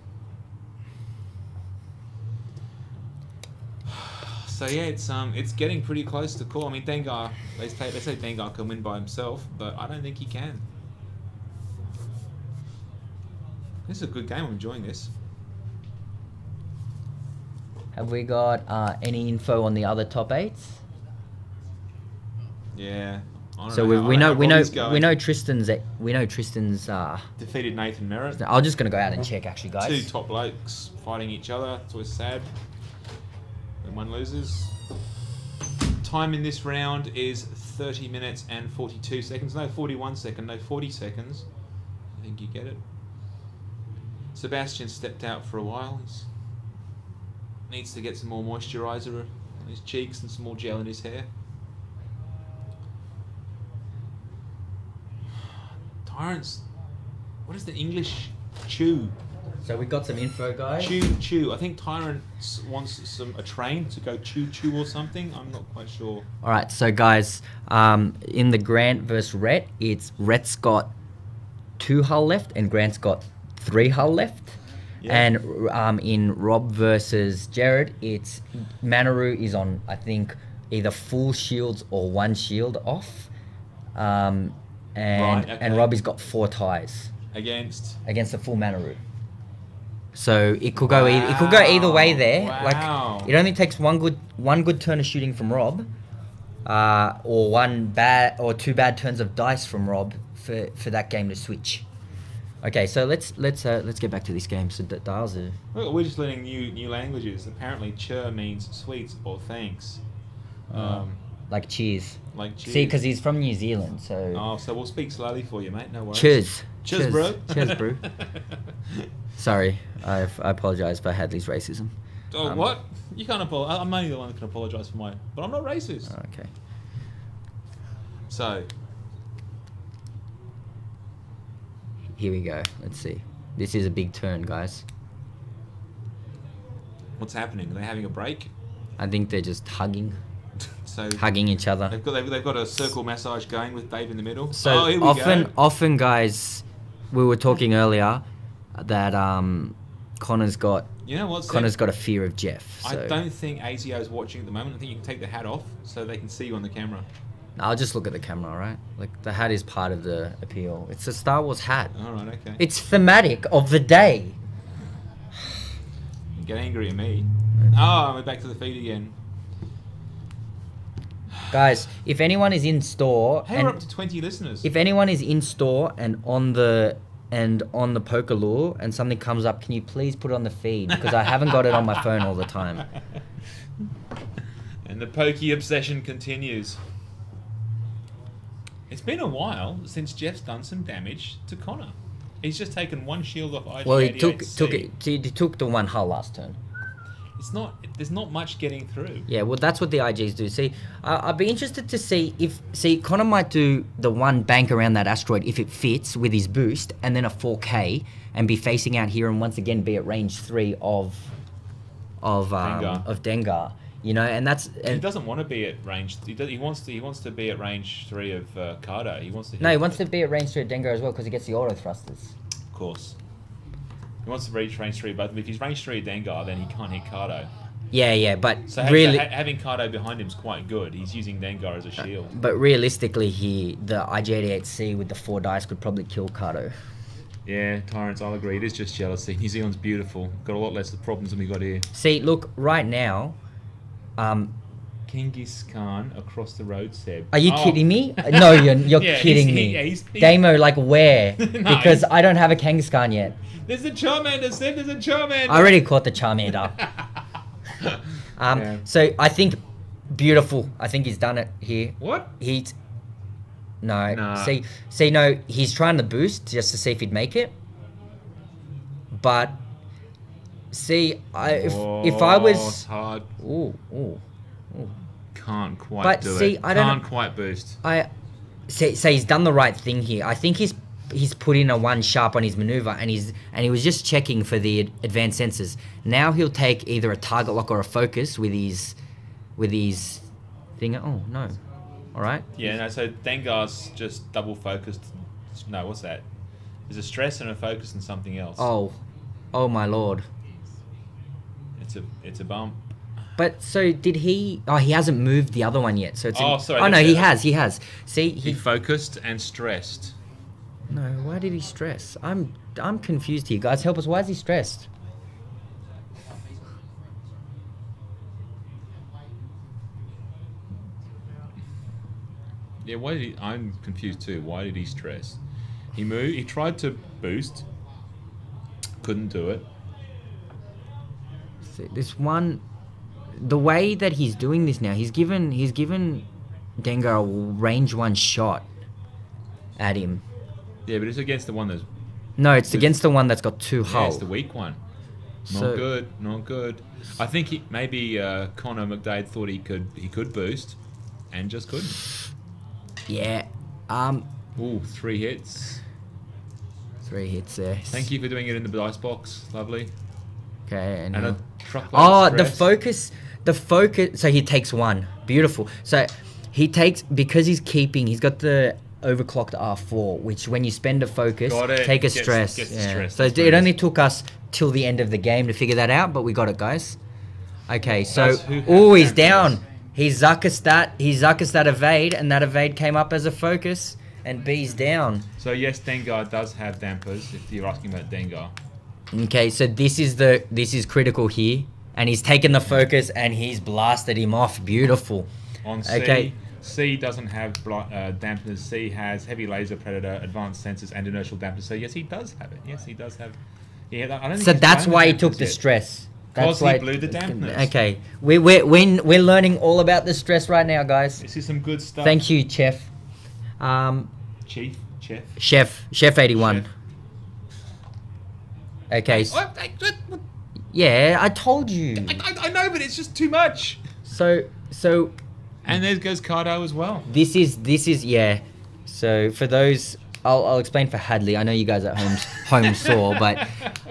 So yeah, it's getting pretty close to call. I mean, Dengar. They say Dengar can win by himself, but I don't think he can. This is a good game. I'm enjoying this. Have we got any info on the other top 8s? Yeah. So we know Tristan's defeated Nathan Merritt. I'm just gonna go out and check actually, guys. 2 top blokes fighting each other. It's always sad when one loses. Time in this round is 30 minutes and 42 seconds. No, 41 seconds. No, 40 seconds. I think you get it. Sebastian stepped out for a while. He needs to get some more moisturiser on his cheeks and some more gel in his hair. Tyrant's... What is the English chew? So we got some info, guys. Chew. I think Tyrant wants a train to go chew or something. I'm not quite sure. All right, so guys, in the Grant versus Rhett, Rhett's got 2 hull left and Grant's got 3 hull left. Yeah. And in Rob versus Jared, it's Manaru is on, I think, either full shields or 1 shield off. And Robbie's got 4 ties against the full Manaru. So it could go either way there. Wow. Like it only takes one good turn of shooting from Rob, or 2 bad turns of dice from Rob for that game to switch. Okay, so let's get back to this game. So dials are... Look, we're just learning new languages. Apparently, "chur" means sweets or thanks. Like cheers. Like cheers. See, because he's from New Zealand, so... Oh, so we'll speak slowly for you, mate. No worries. Cheers. Cheers, bro. Cheers, bro. Sorry, I apologise for Hadley's racism. Oh, what? You can't apologise. I'm only the one that can apologise for mine. But I'm not racist. Okay. So... Here we go. Let's see. This is a big turn, guys. What's happening? Are they having a break? I think they're just hugging. So hugging each other. They've got a circle massage going with Dave in the middle. So here we go. often, guys, we were talking earlier that Connor's got a fear of Jeff. So. I don't think ASIO's watching at the moment. I think you can take the hat off so they can see you on the camera. I'll just look at the camera, all right? Like, the hat is part of the appeal. It's a Star Wars hat. All right, okay. It's thematic of the day. You get angry at me. Oh, we're back to the feed again. Guys, if anyone is in store... Hey, we're up to 20 listeners. If anyone is in store and on the poker lure and something comes up, can you please put it on the feed? Because I haven't got it on my phone all the time. And the pokey obsession continues. It's been a while since Jeff's done some damage to Connor. He's just taken 1 shield off IG. Well, he took the 1 hull last turn. There's not much getting through. Yeah, well, that's what the IGs do. See, I'd be interested to see if Connor might do the 1 bank around that asteroid if it fits with his boost, and then a 4K, and be facing out here and once again be at range 3 of Dengar. You know, and that's... he doesn't want to be at range... He wants to be at range 3 of Cardo. He wants to be at range 3 of Dengar as well because he gets the auto thrusters. Of course. He wants to reach range 3, but if he's range 3 of Dengar, then he can't hit Cardo. Yeah, but so really... having Cardo behind him is quite good. He's using Dengar as a shield. But realistically, the IG-88C with the 4 dice could probably kill Cardo. Yeah, Tyrants, I'll agree. It is just jealousy. New Zealand's beautiful. Got a lot less of problems than we got here. See, look, right now... Genghis Khan across the road, Seb. Are you kidding me? No, you're Yeah, kidding he's- me. Damo, like where? No, Because I don't have a Kangaskhan yet. There's a Charmander, Seb. There's a Charmander. I already caught the Charmander. Yeah. So I think beautiful. I think he's done it here. What? He's no. Nah. See, no. He's trying to boost just to see if he'd make it. But see, if I It's was, hard. ooh. Can't quite But do see, it. I don't Can't know- quite boost. I say he's done the right thing here. I think he's put in a 1 sharp on his maneuver, and he was just checking for the advanced sensors. Now he'll take either a target lock or a focus with his thing. Oh no, all right. Yeah, no, so Dengar's just double focused. No, what's that? There's a stress and a focus and something else. Oh my lord. It's a bump. But so did he? Oh, he hasn't moved the other one yet. So it's. Oh, sorry, Oh no, that's he it. has. See, He focused and stressed. No, why did he stress? I'm confused here, guys. Help us. Why is he stressed? Yeah, why did he? I'm confused too. Why did he stress? He moved. He tried to boost. Couldn't do it. See, this one, the way that he's doing this now, he's given Dengar a range 1 shot at him. Yeah, but it's against the one that's. No, it's against the one that's got 2 Yeah, hull. it's the weak one. Not So- good. Not good. I think maybe Connor McDade thought he could boost, and just couldn't. Yeah. Ooh, 3 hits. 3 hits there. Thank you for doing it in the dice box. Lovely. Okay, and And a now- truckload oh, of stress. the focus. So he takes 1. Beautiful. So he takes, because he's got the overclocked R4, which when you spend a focus, Got it. take a Gets- stress. gets the Yeah. stress, So that's it what it only is. took us till the end of the game to figure that out, but we got it, guys. Okay, so Guys, who has he's dampers? down. He Zuckus that evade, and that evade came up as a focus, and B's down. So yes, Dengar does have dampers. If you're asking about Dengar. Okay, so this is critical here, and he's taken the focus and he's blasted him off. Beautiful. On C, Okay. C doesn't have dampeners. C has heavy laser predator, advanced sensors, and inertial dampers. So yes, he does have it. Yes, he does have. Yeah, I don't think So he's that's blown why he the took the dampers yet. stress. Because That's he why blew the dampeners. Okay, we're learning all about the stress right now, guys. This is some good stuff. Thank you, Chef. Chef 81. Chef. Okay. Yeah, I told you. I know, but it's just too much. So And there goes Cardo as well. this is yeah. So for those, I'll explain for Hadley. I know you guys at home saw, but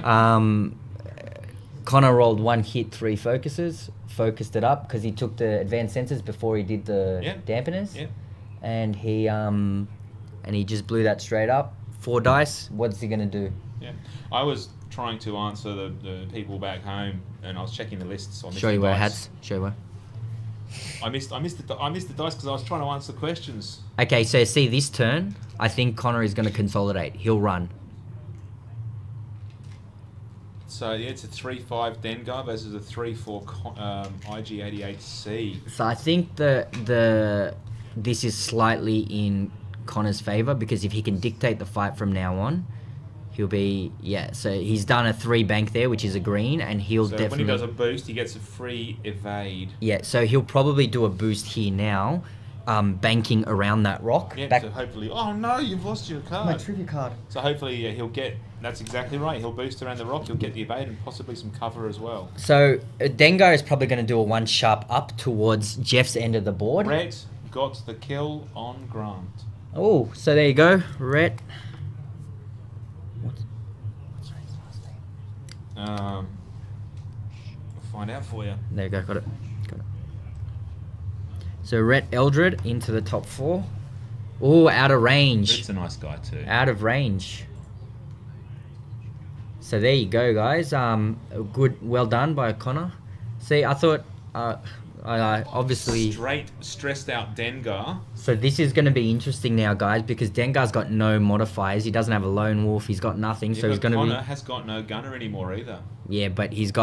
Connor rolled 1 hit, 3 focuses, focused it up because he took the advanced sensors before he did the dampeners, and he just blew that straight up. 4 dice. What's he gonna do? Yeah, I was trying to answer the people back home, and I was checking the lists on. Show you where hats. Show you where. I missed the dice because I was trying to answer questions. Okay, so see this turn. I think Connor is gonna consolidate. He'll run. So yeah, it's a 3-5 Dengar versus a 3-4 IG88C. So I think this is slightly in Connor's favor because if he can dictate the fight from now on, he'll be So he's done a 3 bank there, which is a green, and he'll So definitely. when he does a boost, he gets a free evade. Yeah, so he'll probably do a boost here now, banking around that rock. Yeah, Back- so hopefully. Oh no, you've lost your card. My trivia card. So hopefully he'll get. That's exactly right. He'll boost around the rock. He'll get the evade and possibly some cover as well. So Dengar is probably going to do a 1 sharp up towards Jeff's end of the board. Rhett got the kill on Grant. Oh, so there you go, Rhett. I'll find out for you. There you go, got it. So Rhett Eldred into the top 4. Oh, out of range. Rhett's a nice guy too. Out of range. So there you go, guys. Good, well done by Connor. See, I thought, I obviously. Straight stressed out Dengar. So this is going to be interesting now, guys, because Dengar's got no modifiers. He doesn't have a lone wolf. He's got nothing. Yeah, So he's but going to Connor be. has got no gunner anymore either. Yeah, but he's got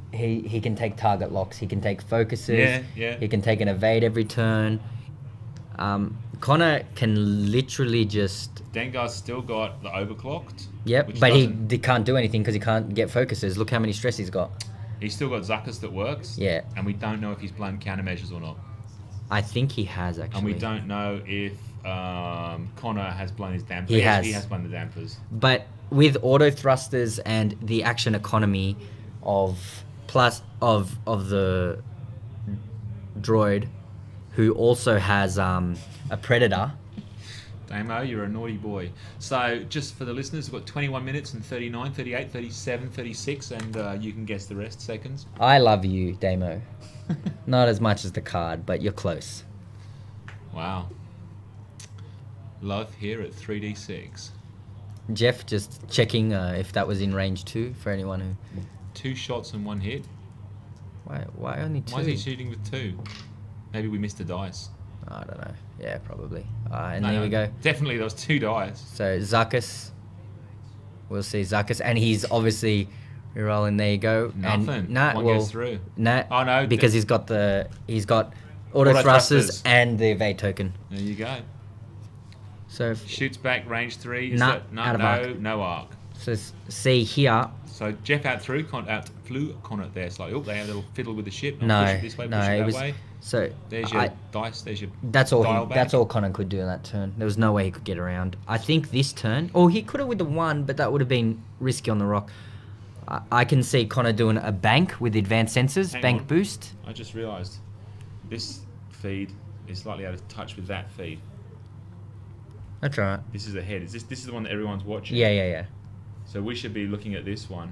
he can take target locks. He can take focuses. Yeah, yeah. He can take an evade every turn. Connor can literally just... Dengar's still got the overclocked. Yep, which but he doesn't- can't do anything because he can't get focuses. Look how many stress he's got. He's still got Zuckus that works. Yeah. And we don't know if he's blown countermeasures or not. I think he has, actually. And we don't know if Connor has blown his dampers. He has. He has blown the dampers. But with auto thrusters and the action economy of the droid, who also has a predator. Damo, you're a naughty boy. So, just for the listeners, we've got 21 minutes and 39, 38, 37, 36, and you can guess the rest seconds. I love you, Damo. Not as much as the card, but you're close. Wow. Love here at 3d6. Jeff just checking if that was in range 2 for anyone who... 2 shots and 1 hit. Why only 2? Why is he shooting with 2? Maybe we missed a dice. I don't know. Yeah, probably. And No, there no, we go. Definitely, there was 2 dice. So Zuckus. We'll see Zuckus. And he's obviously rerolling. There you go. Nothing. And, nah, One well, goes through. Nah, Oh, no. because he's got auto Auto thrusters thrusters. and the evade token. There you go. So Shoots back, range 3. Is Nah, that, no, out of no, arc. no arc. so see here. So Jeff flew Connor there slightly. Oh, they had a little fiddle with the ship. No, Push it this way, no, push it it that was way. so. There's your dice. There's your That's all. dial back. That's all Connor could do in that turn. There was no way he could get around. I think this turn. Oh, he could have with the 1, but that would have been risky on the rock. I can see Connor doing a bank with advanced sensors, Hang bank on. boost. I just realised this feed is slightly out of touch with that feed. That's alright. This is the head. This is the one that everyone's watching. Yeah. So we should be looking at this one.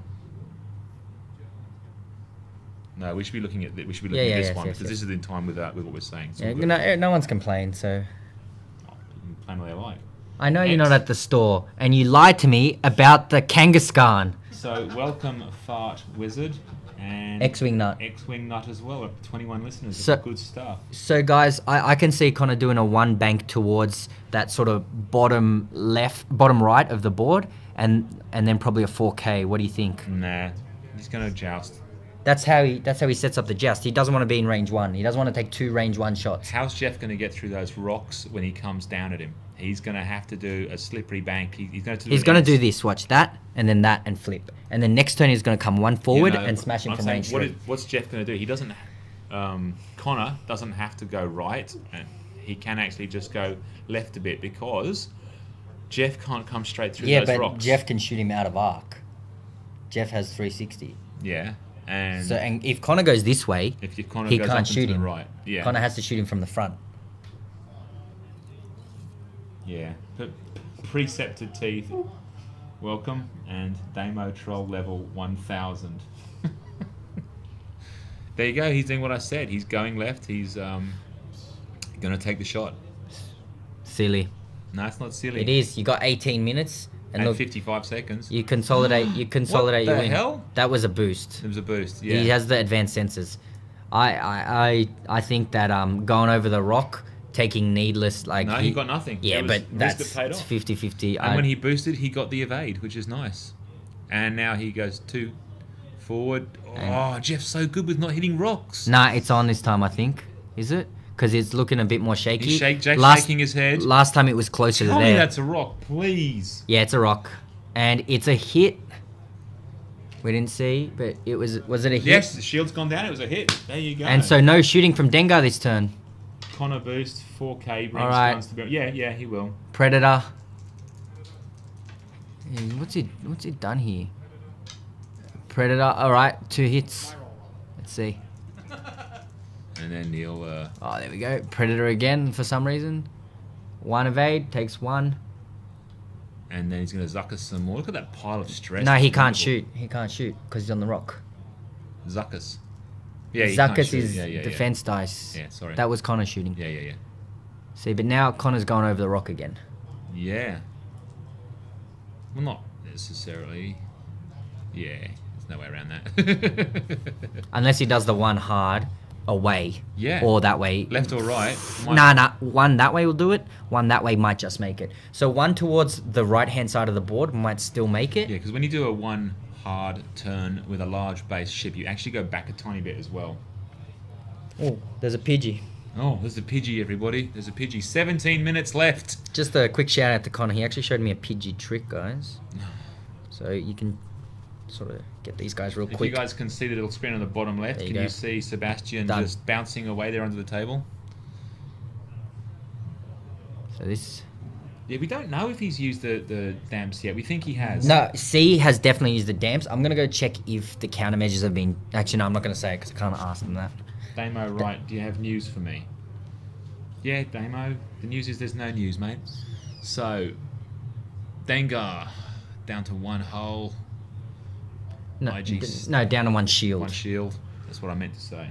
No, we should be looking at this one yes, because yes. this is in time with what we're saying. So Yeah, we've got- no one's complained, so... plan what they like. I know you're not X. at the store, and you lied to me about the Kangaskhan. So welcome, Fart Wizard, and X-Wing Nut. X-Wing Nut as well. 21 listeners. So- Good stuff. So, guys, I can see Connor doing a 1 bank towards that sort of bottom right of the board, and then probably a 4K. What do you think? Nah, he's gonna joust. That's how he sets up the joust. He doesn't want to be in range 1. He doesn't want to take 2 range 1 shots. How's Jeff gonna get through those rocks when he comes down at him? He's gonna have to do a slippery bank. He's going to do this. Watch that, and then that, and flip. And then next turn he's going to come 1 forward and smash him I'm from saying, range 3. what's Jeff going to do? He doesn't. Connor doesn't have to go right, and he can actually just go left a bit because Jeff can't come straight through Yeah, those but rocks. Jeff can shoot him out of arc. Jeff has 360. Yeah, and And if Connor goes this way, if your Connor he goes can't up and to shoot the him. right, yeah, Connor has to shoot him from the front. yeah. But precepted teeth. Welcome, and Damo Troll level 1000. There you go. He's doing what I said. He's going left. He's going to take the shot. Silly. No, it's not silly. It is. You got 18 minutes, and And look, 55 seconds. you consolidate. You consolidate What your the win. hell? That was a boost. It was a boost. Yeah. He has the advanced sensors. I think that going over the rock, taking needless like No, he got nothing. Yeah, It was but risk that's that paid it's off. 50-50. And when he boosted, he got the evade, which is nice. And now he goes 2 forward. Oh, Jeff's so good with not hitting rocks. Nah, it's on this time. I think. Is it? Because it's looking a bit more shaky. Jake's shaking his head. Last time it was closer Tell to me there. that's a rock, please. Yeah, it's a rock, and it's a hit. We didn't see, but it was it a hit? Yes, the shield's gone down. It was a hit. There you go. And so no shooting from Dengar this turn. Connor boost 4K. Brings Alright. guns to be. Yeah, he will. Predator. Yeah, what's he done here? Predator. All right, 2 hits. Let's see. And then he'll. Oh, there we go. Predator again for some reason. 1 evade, takes 1. And then he's going to Zuckus some more. Look at that pile of stress. No, he It's can't wonderful. shoot. He can't shoot because he's on the rock. Zuckus. Yeah, he can't Zuckus shoot. is Yeah. defense dice. Yeah, sorry. That was Connor shooting. Yeah. See, but now Connor's going over the rock again. Yeah. Well, not necessarily. Yeah, there's no way around that. Unless he does the 1 hard away. Yeah. Or that way. Left or right? Nah. 1 that way will do it. 1 that way might just make it. So 1 towards the right-hand side of the board might still make it. Yeah, because when you do a 1 hard turn with a large base ship. You actually go back a tiny bit as well. Oh, there's a Pidgey. Oh, there's a Pidgey, everybody. There's a Pidgey. 17 minutes left. Just a quick shout out to Connor. He actually showed me a Pidgey trick, guys. So you can sort of get these guys real If quick. you guys can see the little screen on the bottom left, There you can you go. see Sebastian Done. just bouncing away there under the table? So this... Yeah, we don't know if he's used the damps yet. We think he has. No, C has definitely used the damps. I'm going to go check if the countermeasures have been... Actually, no, I'm not going to say it because I can't ask them that. Damo, right, do you have news for me? Yeah, Damo. The news is there's no news, mate. So, Dengar, down to one hole. No, IG no, down to one shield. One shield. That's what I meant to say.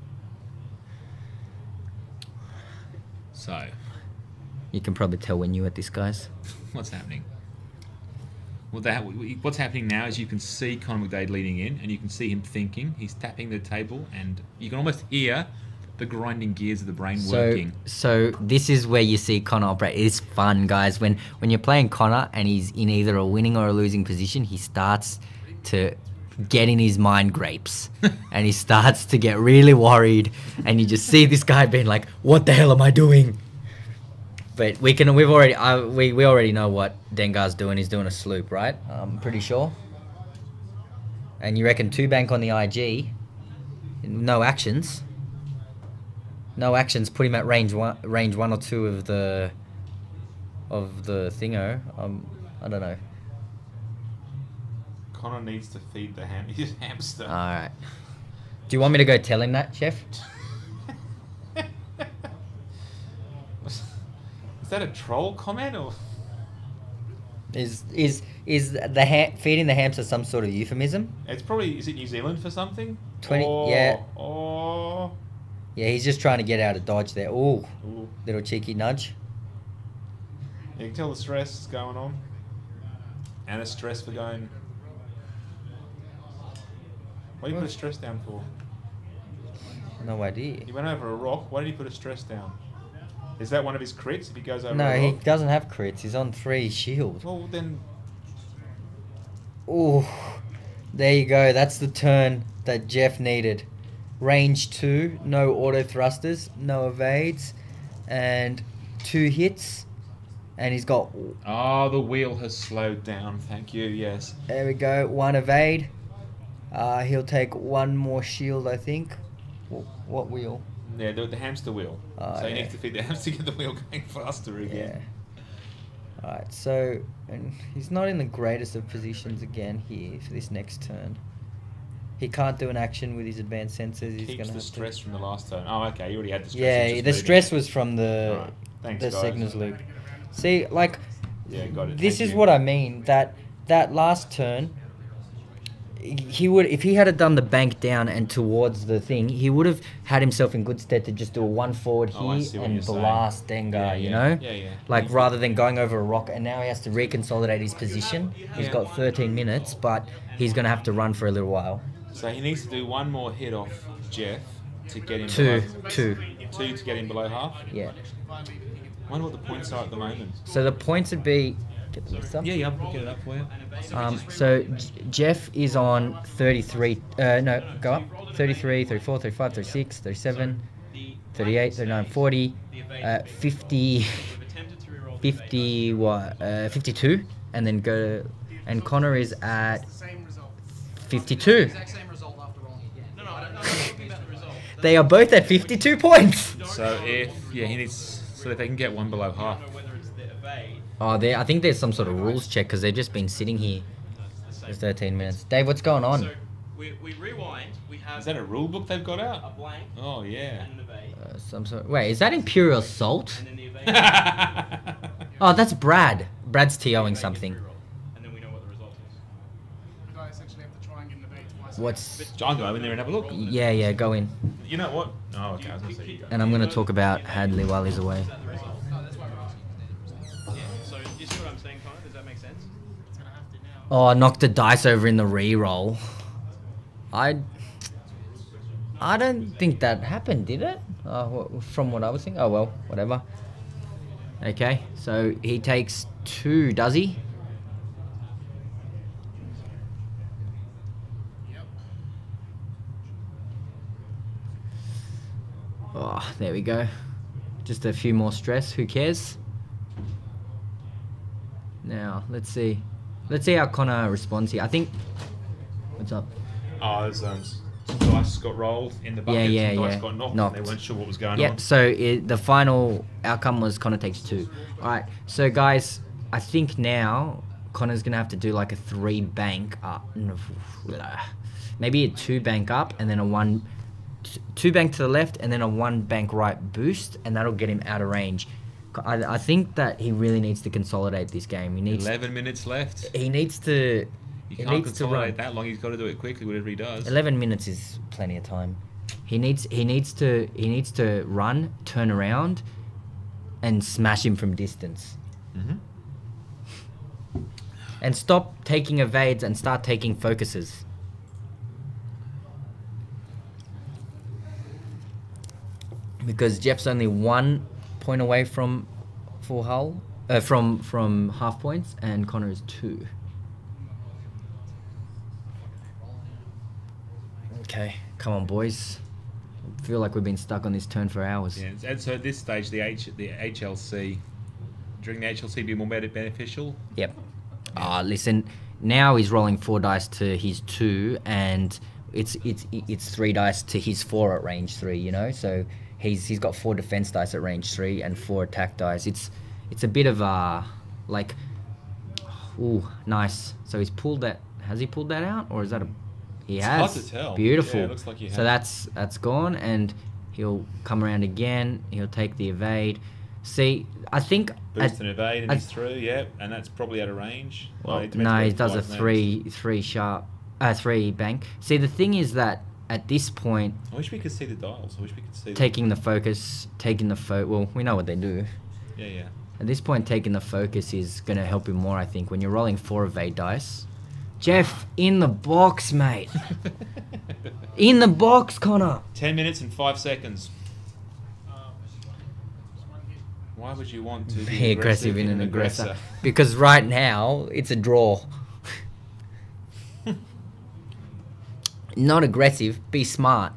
So, You can probably tell we're new at this, guys. what's happening? Well, what's happening now is you can see Conor McDaid leading in, and you can see him thinking. He's tapping the table, and you can almost hear the grinding gears of the brain working. So this is where you see Connor operate. It's fun, guys. When you're playing Connor and he's in either a winning or a losing position, he starts to get in his mind grapes, and he starts to get really worried, and you just see this guy being like, "What the hell am I doing?" But we already know what Dengar's doing. He's doing a sloop, right? I'm pretty sure. And you reckon 2 bank on the IG, no actions. No actions. Put him at range 1 or 2 of the thingo. I don't know. Conor needs to feed his hamster. All right. Do you want me to go tell him that, Chef? Is that a troll comment or? Is feeding the hamster some sort of euphemism? It's probably, is it New Zealand for something? 20, Oh, yeah. Oh. Yeah, he's just trying to get out of dodge there. Ooh, Ooh. little cheeky nudge. You can tell the stress is going on. And the stress for going. What do you put a stress down for? No idea. He went over a rock. Why did he put a stress down? Is that one of his crits if he goes over No, a he rock? doesn't have crits. He's on 3 shield. Well, then. Ooh, there you go. That's the turn that Jeff needed. Range 2, no auto thrusters, no evades, and 2 hits. And he's got... Oh, the wheel has slowed down. Thank you, yes. There we go. 1 evade. He'll take 1 more shield, I think. What wheel? Yeah, the hamster wheel. Oh, so he yeah. needs to feed the hamster to get the wheel going faster again. Yeah. Alright, so... And he's not in the greatest of positions again here for this next turn. He can't do an action with his advanced sensors. He's Keeps gonna the have stress to... from the last turn. Oh, okay, you already had the stress. Yeah, It's just the moving. stress was from the Alright, thanks, the guys. signals loop. See, like, Yeah, got it. this Thank is you. what I mean. That last turn, he would, if he had done the bank down and towards the thing, he would have had himself in good stead to just do a 1 forward Oh, I here see what and you're saying. blast Dengar. Yeah, You yeah. know, Yeah, yeah. like rather than going over a rock, and now he has to reconsolidate his position. He's got 13 minutes, but he's gonna have to run for a little while. So he needs to do 1 more hit off Jeff to get him Two below. 2 to get him below half. Yeah. Wonder what the points are at the moment. So the points would be. Get the list up. Yeah, I'll get it up for you. So Jeff is on 33, no, go up, 33, 34, 35, 36, 37, 38, 39, 40, 50, 50, what, 52, and then go, and Connor is at 52. They are both at 52 points. So he needs, so that they can get 1 below half. Oh, I think there's some sort of rules check because they've just been sitting here for 13 minutes. Dave, what's going on? So we rewind. We have Is that a rule book they've got a out? blank Oh yeah. and an evade. Some sort. Wait, is that Imperial Salt? And then the evade. Oh, that's Brad. Brad's TOing something. And then we know what the result is. You guys essentially have to try and get an evade twice. What's? John, go in there and have a look. Yeah, go in. You know what? Oh, okay. I was gonna say you go. And I'm gonna talk about Hadley while he's away. Yeah. So you see what I'm saying, Connor? Does that make sense? It's gonna have to now. Oh, I knocked the dice over in the re-roll. I don't think that happened, did it? From what I was thinking. Oh well, whatever. Okay, so he takes 2, does he? Oh, there we go. Just a few more stress. Who cares? Now, let's see. Let's see how Connor responds here. I think... What's up? Oh, there's some dice got rolled in the bucket. Yeah, some dice yeah. got knocked. Knocked. They weren't sure what was going Yep, on. so the final outcome was Connor takes 2. Alright, so guys, I think now Connor's going to have to do like a 3 bank up. Maybe a 2 bank up and then a 2 bank to the left and then a 1 bank right boost, and that'll get him out of range. I think that he really needs to consolidate this game. He needs 11 minutes left. He needs to. You He can't needs to consolidate run. that long. He's got to do it quickly, whatever he does. 11 minutes is plenty of time. He needs to run, turn around, and smash him from distance. Mm-hmm. And stop taking evades and start taking focuses. Because Jeff's only 1 point away from full hull, from half points, and Connor is 2. Okay, come on, boys. I feel like we've been stuck on this turn for hours. Yeah, and so at this stage, the HLC, during the HLC, be more beneficial. Yep. Listen, now he's rolling 4 dice to his 2, and it's 3 dice to his 4 at range 3. You know, so he's got 4 defense dice at range 3 and 4 attack dice. It's a bit of like, ooh, nice. So he's pulled that. Has he pulled that out, or is that a? He has. Hard to tell. Beautiful. Yeah, it looks like he So has. that's gone, and he'll come around again. He'll take the evade. See, I think. Boost and evade, and he's through. Yeah, and that's probably out of range. Well, it depends no, what he his does a wife's name is. 3 bank. See, the thing is that at this point, I wish we could see the dials. I wish we could see. taking the focus, well, we know what they do. Yeah, yeah. At this point, taking the focus is going to help him more, I think, when you're rolling 4 evade dice. Jeff, in the box, mate. In the box, Connor. 10 minutes and 5 seconds. Why would you want to Be aggressive in an aggressor. Because right now, it's a draw. Not aggressive, be smart.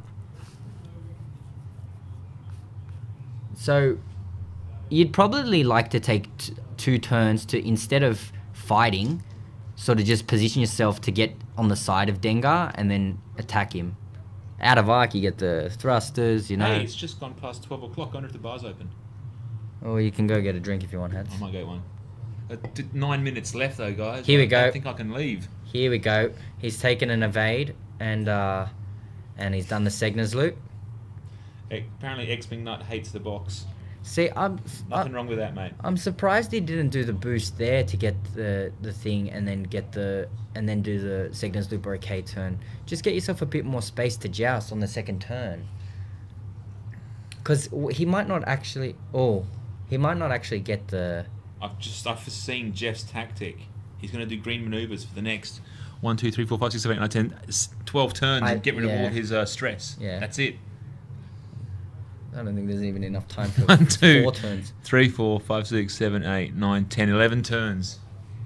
So, you'd probably like to take 2 turns to, instead of fighting, sort of just position yourself to get on the side of Dengar and then attack him. Out of arc, you get the thrusters, you know. Hey, it's just gone past 12 o'clock. I wonder if the bar's open. Or you can go get a drink if you want, Hats. I might get one. 9 minutes left, though, guys. Here we I go. don't think I can leave. Here we go. He's taken an evade and he's done the Segner's loop. Apparently, X-Wing Nut hates the box. See, Nothing wrong with that, mate. I'm surprised he didn't do the boost there to get the thing and then do the Segner's loop or a K turn. Just get yourself a bit more space to joust on the second turn. Because he might not actually get the. I've foreseen Jeff's tactic. He's going to do green maneuvers for the next 1, 2, 3, 4, 5, 6, 7, 8, 9, 10, 12 turns and get rid of all of his stress. Yeah. That's it. I don't think there's even enough time for 1, 2, 4 turns. 3, 4, 5, 6, 7, 8, 9, 10, 11 turns.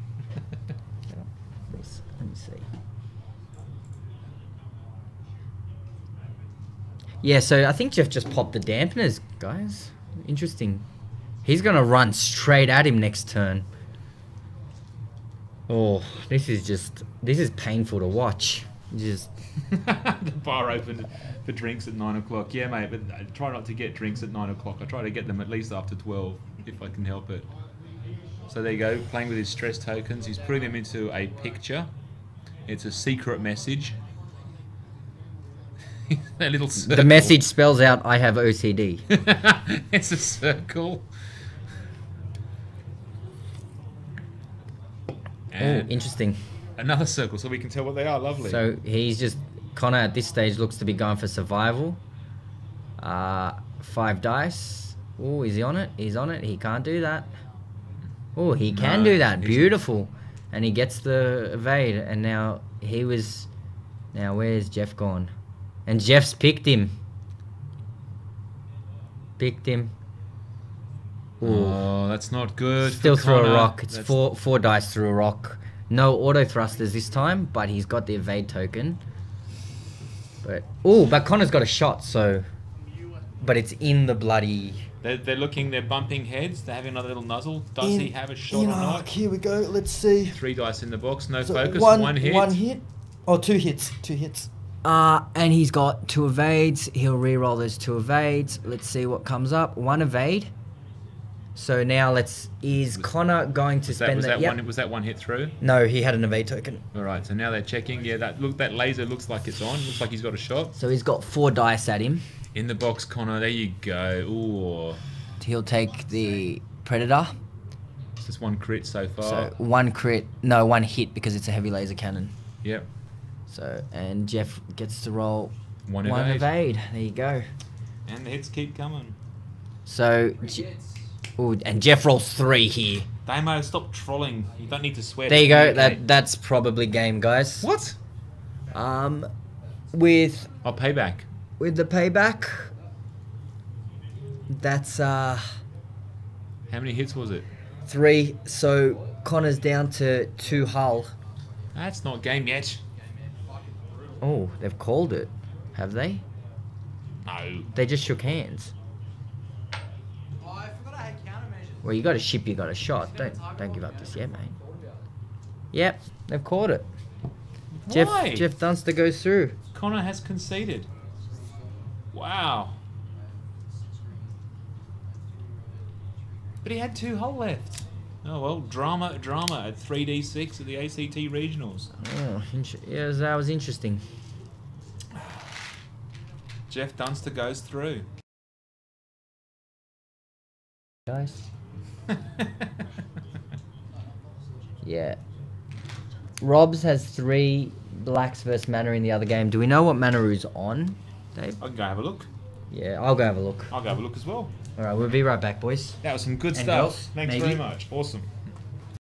Let me see. Yeah, so I think Jeff just popped the dampeners, guys. Interesting. He's going to run straight at him next turn. Oh, this is painful to watch. Just The bar opened for drinks at 9 o'clock. Yeah, mate, but I try not to get drinks at 9 o'clock. I try to get them at least after 12, if I can help it. So there you go, playing with his stress tokens. He's putting them into a picture. It's a secret message. A little circle. the message spells out I have OCD. It's a circle. Oh, And interesting. another circle, so we can tell what they are. Lovely. So he's just Connor at this stage looks to be going for survival. 5 dice. Oh, is he on it? He's on it. He can't do that. Oh, he can No, do that. he's- Beautiful. And he gets the evade. And now now where's Jeff gone? And Jeff's picked him. Picked him. Ooh. Oh, that's not good. Still for through a Connor. rock. It's That's- four dice through a rock. No auto thrusters this time, but he's got the evade token. But Connor's got a shot, so but it's in the bloody. They're looking. They're bumping heads. They're having another little nuzzle. Does he have a shot or not? Here we go. Let's see. 3 dice in the box. No So focus. One hit. One hit. Oh, 2 hits. 2 hits. And he's got 2 evades. He'll re-roll those 2 evades. Let's see what comes up. 1 evade. So now is Connor going to spend Was that? was that one hit through? No, he had an evade token. All right. So now they're checking. Yeah. That laser looks like it's on. Looks like he's got a shot. So he's got 4 dice at him. In the box, Connor. There you go. Ooh. He'll take the Predator. It's just 1 crit so far. So 1 crit. No, 1 hit because it's a heavy laser cannon. Yep. So, and Jeff gets to roll 1 1 evade. evade. There you go. And the hits keep coming. So, and Jeff rolls 3 here. Damo, stop trolling. You don't need to sweat. There you go. Okay. That's probably game, guys. What? With Payback. with the payback, that's How many hits was it? 3. So Connor's down to 2 hull. That's not game yet. Oh, they've called it, have they? No. They just shook hands. Well, you got a ship, you got a shot. Don't give up this yet, mate. Yep, they've called it. Why? Jeff Dunster goes through. Connor has conceded. Wow. But he had 2 hull left. Oh well, drama at 3d6 at the ACT regionals. Oh, yeah, that was interesting. Jeff Dunster goes through. Guys. Yeah. Robs has 3 blacks versus Mana in the other game. Do we know what Manaroo's on, Dave? I can go have a look. Yeah, I'll go have a look. I'll go have a look as well. Alright, we'll be right back, boys. That was some good And stuff. girls, Thanks maybe. very much. Awesome.